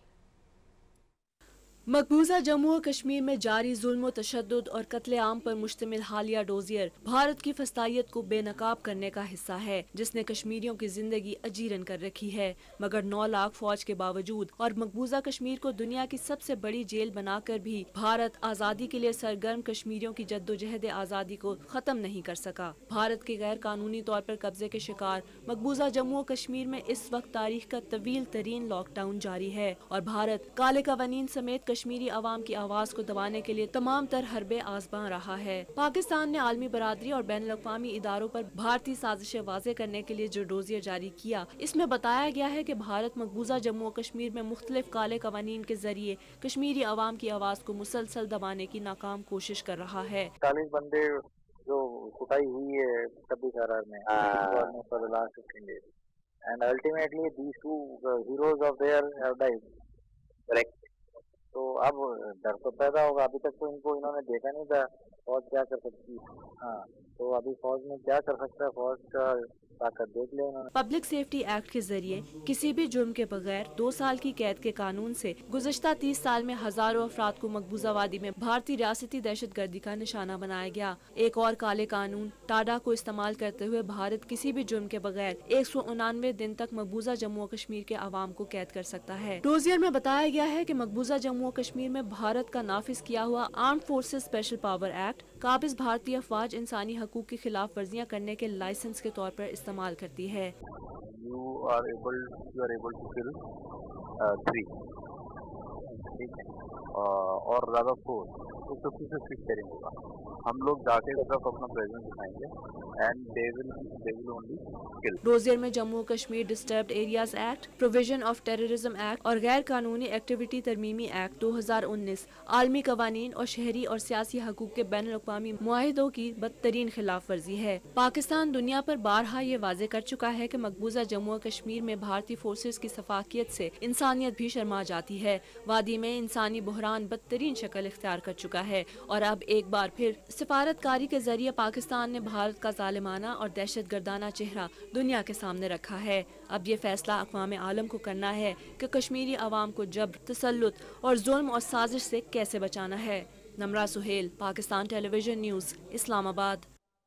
मकबूजा जम्मू और कश्मीर में जारी जुल्म व तशद्दुद और कत्ले आम पर मुश्तमिल हालिया डोजियर भारत की फस्तायत को बेनकाब करने का हिस्सा है जिसने कश्मीरियों की जिंदगी अजीरन कर रखी है. मगर नौ लाख फौज के बावजूद और मकबूजा कश्मीर को दुनिया की सबसे बड़ी जेल बनाकर भी भारत आज़ादी के लिए सरगर्म कश्मीरियों की जद्दोजहद आज़ादी को खत्म नहीं कर सका. भारत के गैर कानूनी तौर पर कब्जे के शिकार मकबूजा जम्मू और कश्मीर में इस वक्त तारीख का तवील तरीन लॉकडाउन जारी है और भारत काले कवानीन समेत कश्मीरी आवाम की आवाज को दबाने के लिए तमाम तर हरबे आजमा रहा है. पाकिस्तान ने आलमी बरादरी और बैनुल अक़वामी इदारों पर भारतीय साजिशें वाज़े करने के लिए जो डोजियर जारी किया, इसमें बताया गया है कि भारत मकबूजा जम्मू और कश्मीर में मुख्तलिफ काले कवानीन के जरिए कश्मीरी आवाम की आवाज को मुसलसल दबाने की नाकाम कोशिश कर रहा है. चालीस बंदे जो कुटाई हुई है तभी करार में and ultimately these two heroes of theirs have died. Correct. तो अब डर तो पैदा होगा. अभी तक तो इनको इन्होंने देखा नहीं था फौज क्या कर सकती है. हाँ, तो अभी फौज में क्या कर सकता है, फौज का ताकत देख लिया उन्होंने। पब्लिक सेफ्टी एक्ट के जरिए किसी भी जुर्म के बगैर दो साल की कैद के कानून से गुज़श्ता तीस साल में हजारों अफराद को मकबूजा वादी में भारतीय रियासती दहशत गर्दी का निशाना बनाया गया। एक और काले कानून टाडा को इस्तेमाल करते हुए भारत किसी भी जुर्म के बगैर एक सौ उनानवे दिन तक मकबूजा जम्मू और कश्मीर के आवाम को कैद कर सकता है। डोजियर में बताया गया है कि मकबूजा जम्मू और कश्मीर में भारत का नाफिज किया हुआ arm forces special power act काबिज भारतीय अफवाज इंसानी हकूक की खिलाफ वर्जियाँ करने के लाइसेंस के तौर पर इस्तेमाल करती है। You are able, you are able to kill uh, three, ठीक है, uh, और ज्यादा फोर, तो फिफ्टी फिफ्टी शेयरिंग होगा। हम लोग जाके तरफ अपना प्रेजेंस दिखाएंगे and they will they will only kill. Dossier में Jammu Kashmir disturbed areas act, provision of terrorism act और गैर कानूनी एक्टिविटी तरमीमी एक्ट दो हजार उन्नीस आलमी कवानीन और शहरी और सियासी हकूक के बैन अवी मुआहिदों की बदतरीन खिलाफ वर्जी है। पाकिस्तान दुनिया पर बारहा ये वाजे कर चुका है कि मकबूजा जम्मू और कश्मीर में भारतीय फोर्सेज की सफाकियत से इंसानियत भी शर्मा जाती है। वादी में इंसानी बहरान बदतरीन शक्ल इख्तियार कर चुका है और अब एक बार फिर सिफारतकारी के जरिए पाकिस्तान ने भारत का जालिमाना और दहशत गर्दाना चेहरा दुनिया के सामने रखा है। अब ये फैसला अक़वाम आलम को करना है कि कश्मीरी अवाम को जबर, तसल्लुत और जुल्म और साजिश से कैसे बचाना है। Namra Suhail, Pakistan television news, Islamabad.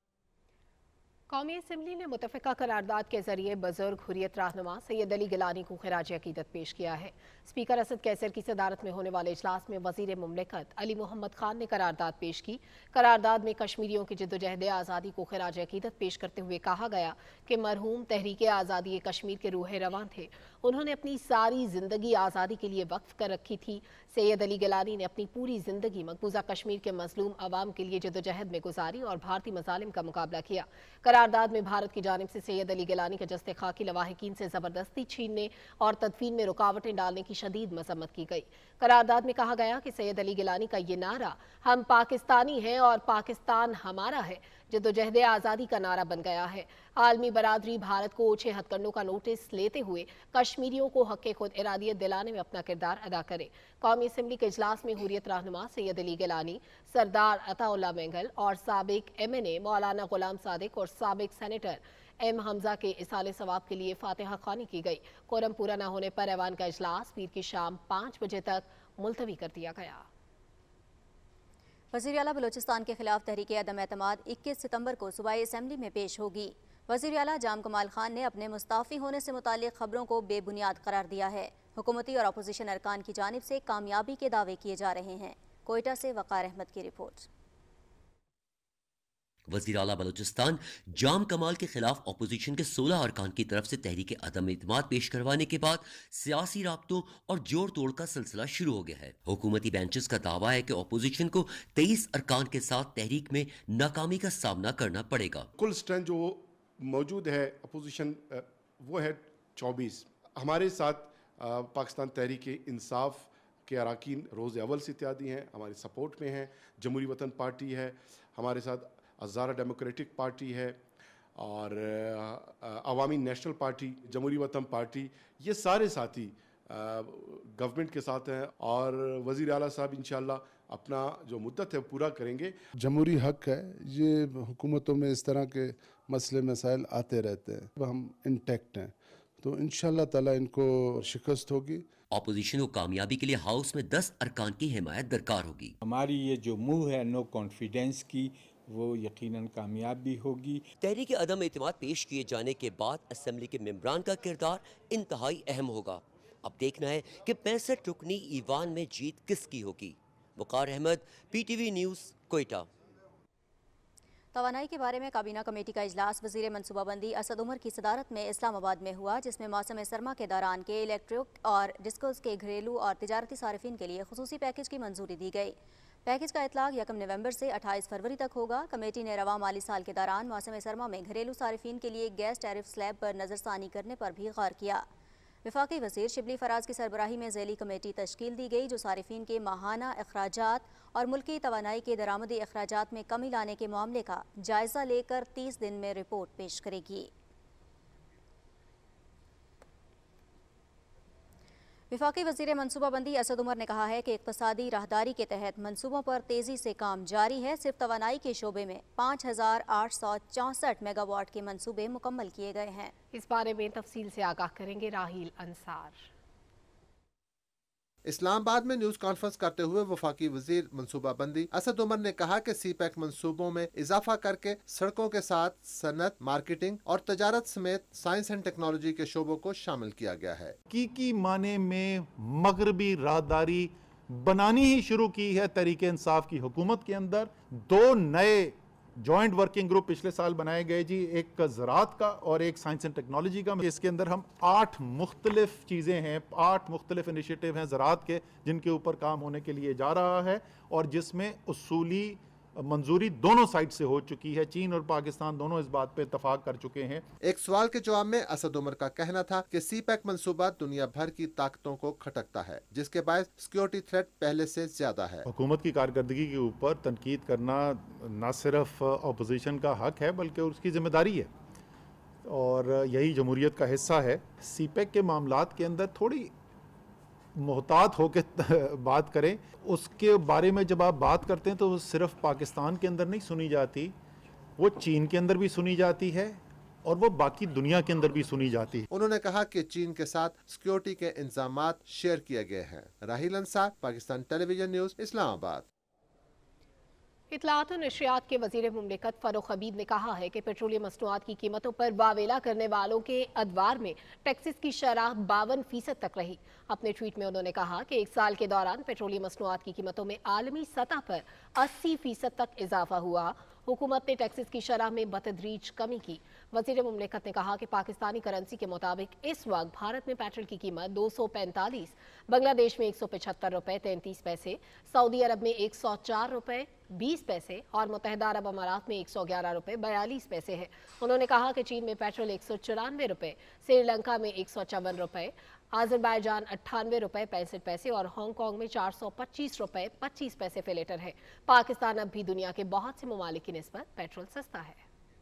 कौमी असम्बली ने मुतफ़िका करारदाद के जरिए बुजुर्ग हुर्रियत रहनुमा सैयद अली गिलानी को खिराज अकीदत पेश किया है। स्पीकर असद कैसर की सदारत में होने वाले इजलास में वजीर मुमलिकत अली मोहम्मद खान ने करारदाद पेश की। करारदाद में कश्मीरियों की जद्दोजहद आज़ादी को खिराज अकीदत पेश करते हुए कहा गया कि मरहूम तहरीक आज़ादी कश्मीर के रूह रवां थे। उन्होंने अपनी सारी जिंदगी आज़ादी के लिए वक्फ कर रखी थी। सैयद अली गिलानी ने अपनी पूरी जिंदगी मकबूजा कश्मीर के मजलूम अवाम के लिए जद्दोजहद में गुजारी और भारतीय मजालिम का मुकाबला किया। करारदाद में भारत की जानिब से सैयद अली गिलानी के जस्ते खाकी लवाहिकीन से जबरदस्ती छीनने और तदफीन में रुकावटें डालने की शदीद मजम्मत की गई। करारदाद में कहा गया कि सैयद अली गिलानी का ये नारा हम पाकिस्तानी हैं और पाकिस्तान हमारा है जद्दोजहद आज़ादी का नारा बन गया है। आलमी बरादरी भारत को ओछे हथकंडों का नोटिस लेते हुए कश्मीरियों को हक़ खुद इरादियत दिलाने में अपना किरदार अदा करे। कौमी असम्बली के इजलास में हुर्रियत रहनुमा सैयद अली गिलानी, सरदार अताउल्लाह मेंगल और साबिक एम एन ए मौलाना गुलाम सादिक और साबिक सेनेटर एम हमजा के इसाले सवाब के लिए फातिहा ख्वानी की गई। कोरम पूरा न होने पर ऐवान का इजलास पीर की शाम पाँच बजे तक मुलतवी कर दिया गया। वज़ीर आला बलूचिस्तान के खिलाफ तहरीक अदम एतमाद इक्कीस सितंबर को सूबाई असम्बली में पेश होगी। वज़ीर आला जाम कमाल खान ने अपने मुस्ताफ़ी होने से मुताल्लिक़ खबरों को बेबुनियाद करार दिया है। हुकूमती और अपोजिशन अरकान की जानिब से कामयाबी के दावे किए जा रहे हैं। कोयटा से वक़ार अहमद की रिपोर्ट। वज़ीर आला बलूचिस्तान जाम कमाल के खिलाफ अपोजिशन के सोलह अरकान की तरफ से तहरीक अदम इत्मीनाद पेश करवाने के बाद सियासी राब्तों और जोड़ तोड़ का सिलसिला शुरू हो गया है। हुकूमती बेंचेस का दावा है कि अपोजिशन को तेईस अरकान के साथ तहरीक में नाकामी का सामना करना पड़ेगा। कुल स्ट्रेंथ जो मौजूद है अपोजिशन वो है चौबीस। हमारे साथ पाकिस्तान तहरीक इंसाफ के अरकान रोज़ अव्वल से इत्यादि हैं, हमारे सपोर्ट में हैं। जमहूरी वतन पार्टी है, हमारे साथ हज़ारा डेमोक्रेटिक पार्टी है और अवामी नेशनल पार्टी, जमहूरी वतन पार्टी, ये सारे साथी गवर्नमेंट के साथ हैं और वज़ीर आला साहब इंशाअल्लाह अपना जो मुद्दत है पूरा करेंगे। जमहूरी हक है, ये हुकूमतों में इस तरह के मसले मसाइल आते रहते हैं, हम इंटैक्ट हैं तो इंशाअल्लाह ताला इनको शिकस्त होगी। अपोजिशन को कामयाबी के लिए हाउस में दस अरकान की हिमायत दरकार होगी। हमारी ये जो मुँह है नो कॉन्फिडेंस की वो यकीनन कामयाब भी होगी। तहरीक अदम एतमाद पेश किए जाने के बाद असम्बली के मेंबरान का किरदार इंतहाई अहम होगा। अब देखना है कि पैंसठ रुकनी ईवान में जीत किसकी होगी। Waqar Ahmed, PTV news, Quetta. तवानाई के बारे में काबीना कमेटी का इजलास वज़ीर मनसूबाबंदी असद उमर की सदारत में इस्लामाबाद में हुआ, जिसमें मौसम सरमा के दौरान के इलेक्ट्रिक और डिस्कोस के घरेलू और तिजारती सारिफिन के लिए खुसूसी पैकेज की मंजूरी दी गई। पैकेज का इतलाक यकम नवंबर से अट्ठाईस फरवरी तक होगा। कमेटी ने रवा माली साल के दौरान मौसम सरमा में घरेलू सारिफिन के लिए गैस टैरिफ स्लैब पर नज़रसानी करने पर भी गौर किया। वफाकी वज़ीर शिबली फराज की सरबराही में ज़ैली कमेटी तश्कील दी गई, जो सारिफिन के माहाना अखराजात और मुल्की तवानाई के दरामदी अखराजात में कमी लाने के मामले का जायज़ा लेकर तीस दिन में रिपोर्ट पेश करेगी। वफाकी वज़ीर मनसूबाबंदी असद उमर ने कहा है कि इक़्तिसादी राहदारी के तहत मनसूबों पर तेज़ी से काम जारी है। सिर्फ तवानाई के शोबे में पाँच हज़ार आठ सौ चौंसठ मेगावाट के मनसूबे मुकम्मल किए गए हैं। इस बारे में तफसील से आगाह करेंगे राहील अंसार। इस्लामाबाद में न्यूज कॉन्फ्रेंस करते हुए वफाकी वजीर मनसूबाबंदी असद उमर ने कहा कि सी पैक मनसूबों में इजाफा करके सड़कों के साथ सनत, मार्केटिंग और तजारत समेत साइंस एंड टेक्नोलॉजी के शोबों को शामिल किया गया है। हकीकी माने में मगरबी राहदारी बनानी ही शुरू की है तहरीक इंसाफ की हुकूमत के अंदर। दो नए जॉइंट वर्किंग ग्रुप पिछले साल बनाए गए जी, एक ज़राअत का और एक साइंस एंड टेक्नोलॉजी का। इसके अंदर हम आठ मुख्तलिफ चीज़ें हैं, आठ मुख्तलिफ इनिशिएटिव हैं ज़राअत के, जिनके ऊपर काम होने के लिए जा रहा है और जिसमें उसूली मंजूरी दोनों साइड से हो चुकी है। चीन और पाकिस्तान दोनों इस बात पे इत्तफाक कर चुके हैं। एक सवाल के जवाब में असद उमर का कहना था कि सी पैक मंसूबा दुनिया भर की ताकतों को खटकता है, जिसके बायस सिक्योरिटी थ्रेट पहले से ज्यादा है। हुकूमत की कारकर्दगी के ऊपर तनकीद करना न सिर्फ अपोजिशन का हक है बल्कि उसकी जिम्मेदारी है और यही जमहूरियत का हिस्सा है। सी पैक के मामलात के अंदर थोड़ी मोहतात होकर बात करें। उसके बारे में जब आप बात करते हैं तो वो सिर्फ पाकिस्तान के अंदर नहीं सुनी जाती, वो चीन के अंदर भी सुनी जाती है और वो बाकी दुनिया के अंदर भी सुनी जाती है। उन्होंने कहा कि चीन के साथ सिक्योरिटी के इंतजामात शेयर किए गए हैं। Raheel Ansar, Pakistan television news, Islamabad. इत्तलाआत और नशरियात के वज़ीर मुमलिकत फ़ारूक हबीब ने कहा है कि पेट्रोलियम मसनूआत की कीमतों पर वावेला करने वालों के अदवार में टैक्सेस की शरह बावन फीसद तक रही। अपने ट्वीट में उन्होंने कहा कि एक साल के दौरान पेट्रोलियम मसनूआत की कीमतों में आलमी सतह पर अस्सी फीसद तक इजाफा हुआ। हुकूमत ने टैक्सेस की शरह में बतदरीज कमी की। वज़ीर मुमलिकत ने कहा कि पाकिस्तानी करेंसी के मुताबिक इस वक्त भारत में पेट्रोल की कीमत दो सौ पैंतालीस, बांग्लादेश में एक सौ पचहत्तर रुपये तैंतीस पैसे, सऊदी अरब में एक सौ चार रुपये बीस पैसे और मुत्तहिदा अरब अमारात में एक सौ ग्यारह रुपये बयालीस पैसे है। उन्होंने कहा कि चीन में पेट्रोल एक सौ चौरानवे रुपये, श्रीलंका में एक सौ चौवन रुपये, आज़रबाईजान अट्ठानवे रुपये पैंसठ पैसे और हांगकांग में चार सौ पच्चीस रुपये पच्चीस पैसे फी लीटर है। पाकिस्तान अब भी दुनिया के बहुत से ममालिक की निस्बत पेट्रोल सस्ता है।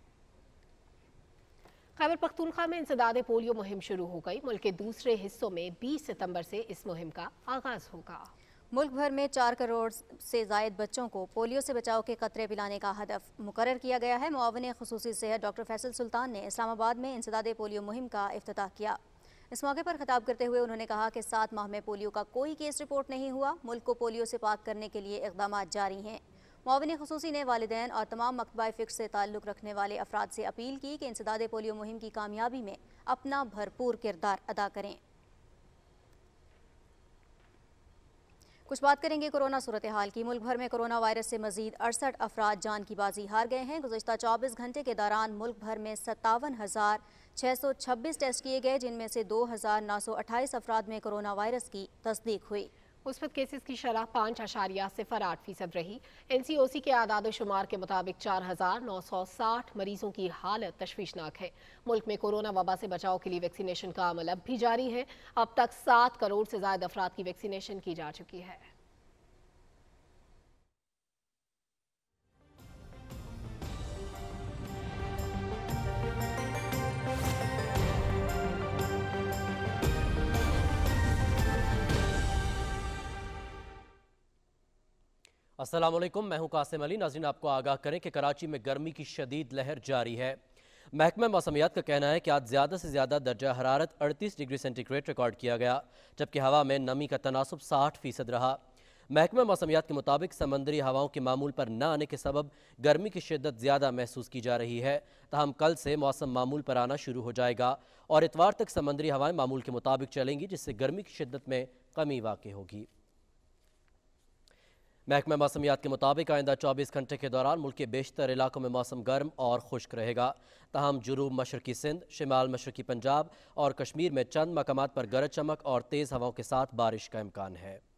खैबर पख्तूनख्वा में इंसदाद पोलियो मुहिम शुरू हो गई। मुल्क के दूसरे हिस्सों में बीस सितंबर से इस मुहिम का आगाज होगा। मुल्क भर में चार करोड़ से जायद बच्चों को पोलियो से बचाव के कतरे पिलाने का हदफ मुकर्रर किया गया है। मुआविन खुसूसी सेहत डॉक्टर फैसल सुल्तान ने इस्लामाबाद में इंसदाद पोलियो मुहिम का इफ्तिताह किया। इस मौके पर खिताब करते हुए उन्होंने कहा कि सात माह में पोलियो का कोई केस रिपोर्ट नहीं हुआ। मुल्क को पोलियो से पाक करने के लिए इक़दाम जारी हैं। मुआविन खुसूसी ने वालिदैन और तमाम मकतबा फ़िक्र से ताल्लुक़ रखने वाले अफराद से अपील की कि इंसदाद पोलियो मुहिम की कामयाबी में अपना भरपूर किरदार अदा करें। कुछ बात करेंगे कोरोना सूरत हाल की। मुल्क भर में कोरोना वायरस से मजीद अड़सठ अफराद जान की बाजी हार गए हैं। गुज़श्ता चौबीस घंटे के दौरान मुल्क भर में सत्तावन हज़ार छः सौ छब्बीस टेस्ट किए गए, जिनमें से दो हज़ार नौ सौ अट्ठाईस अफराद में कोरोना वायरस की तस्दीक हुई। मुस्बत केसेस की शरह पाँच आशारिया सिफर आठ फीसद रही। एन सी ओ सी के आदाद शुमार के मुताबिक चार हज़ार नौ सौ साठ मरीजों की हालत तशवीशनाक है। मुल्क में कोरोना वबा से बचाव के लिए वैक्सीनेशन का अमल अब भी जारी है। अब तक सात करोड़ से ज्यादा अफराद की वैक्सीनेशन की जा चुकी है। अस्सलाम वालेकुम, मैं हूं कासिम अली। नाज़रीन, आपको आगाह करें कि कराची में गर्मी की शदीद लहर जारी है। महकमा मौसमियात का कहना है कि आज ज़्यादा से ज़्यादा दर्जा हरारत अड़तीस डिग्री सेंटीग्रेड रिकॉर्ड किया गया, जबकि हवा में नमी का तनासुब साठ फीसद रहा। महकमा मौसमियात के मुताबिक समंदरी हवाओं के मामूल पर न आने के सबब गर्मी की शिद्दत ज़्यादा महसूस की जा रही है। ताहम कल से मौसम मामूल पर आना शुरू हो जाएगा और इतवार तक समंदरी हवाएं मामूल के मुताबिक चलेंगी, जिससे गर्मी की शिद्दत में कमी वाक़ई होगी। महकमा मौसमियात के मुताबिक आइंदा चौबीस घंटे के दौरान मुल्क के बेशतर इलाकों में मौसम गर्म और खुश्क रहेगा। ताहम जुनूब मशरकी सिंध, शिमाल मशरकी पंजाब और कश्मीर में चंद मकामात पर गरज चमक और तेज़ हवाओं के साथ बारिश का इम्कान है।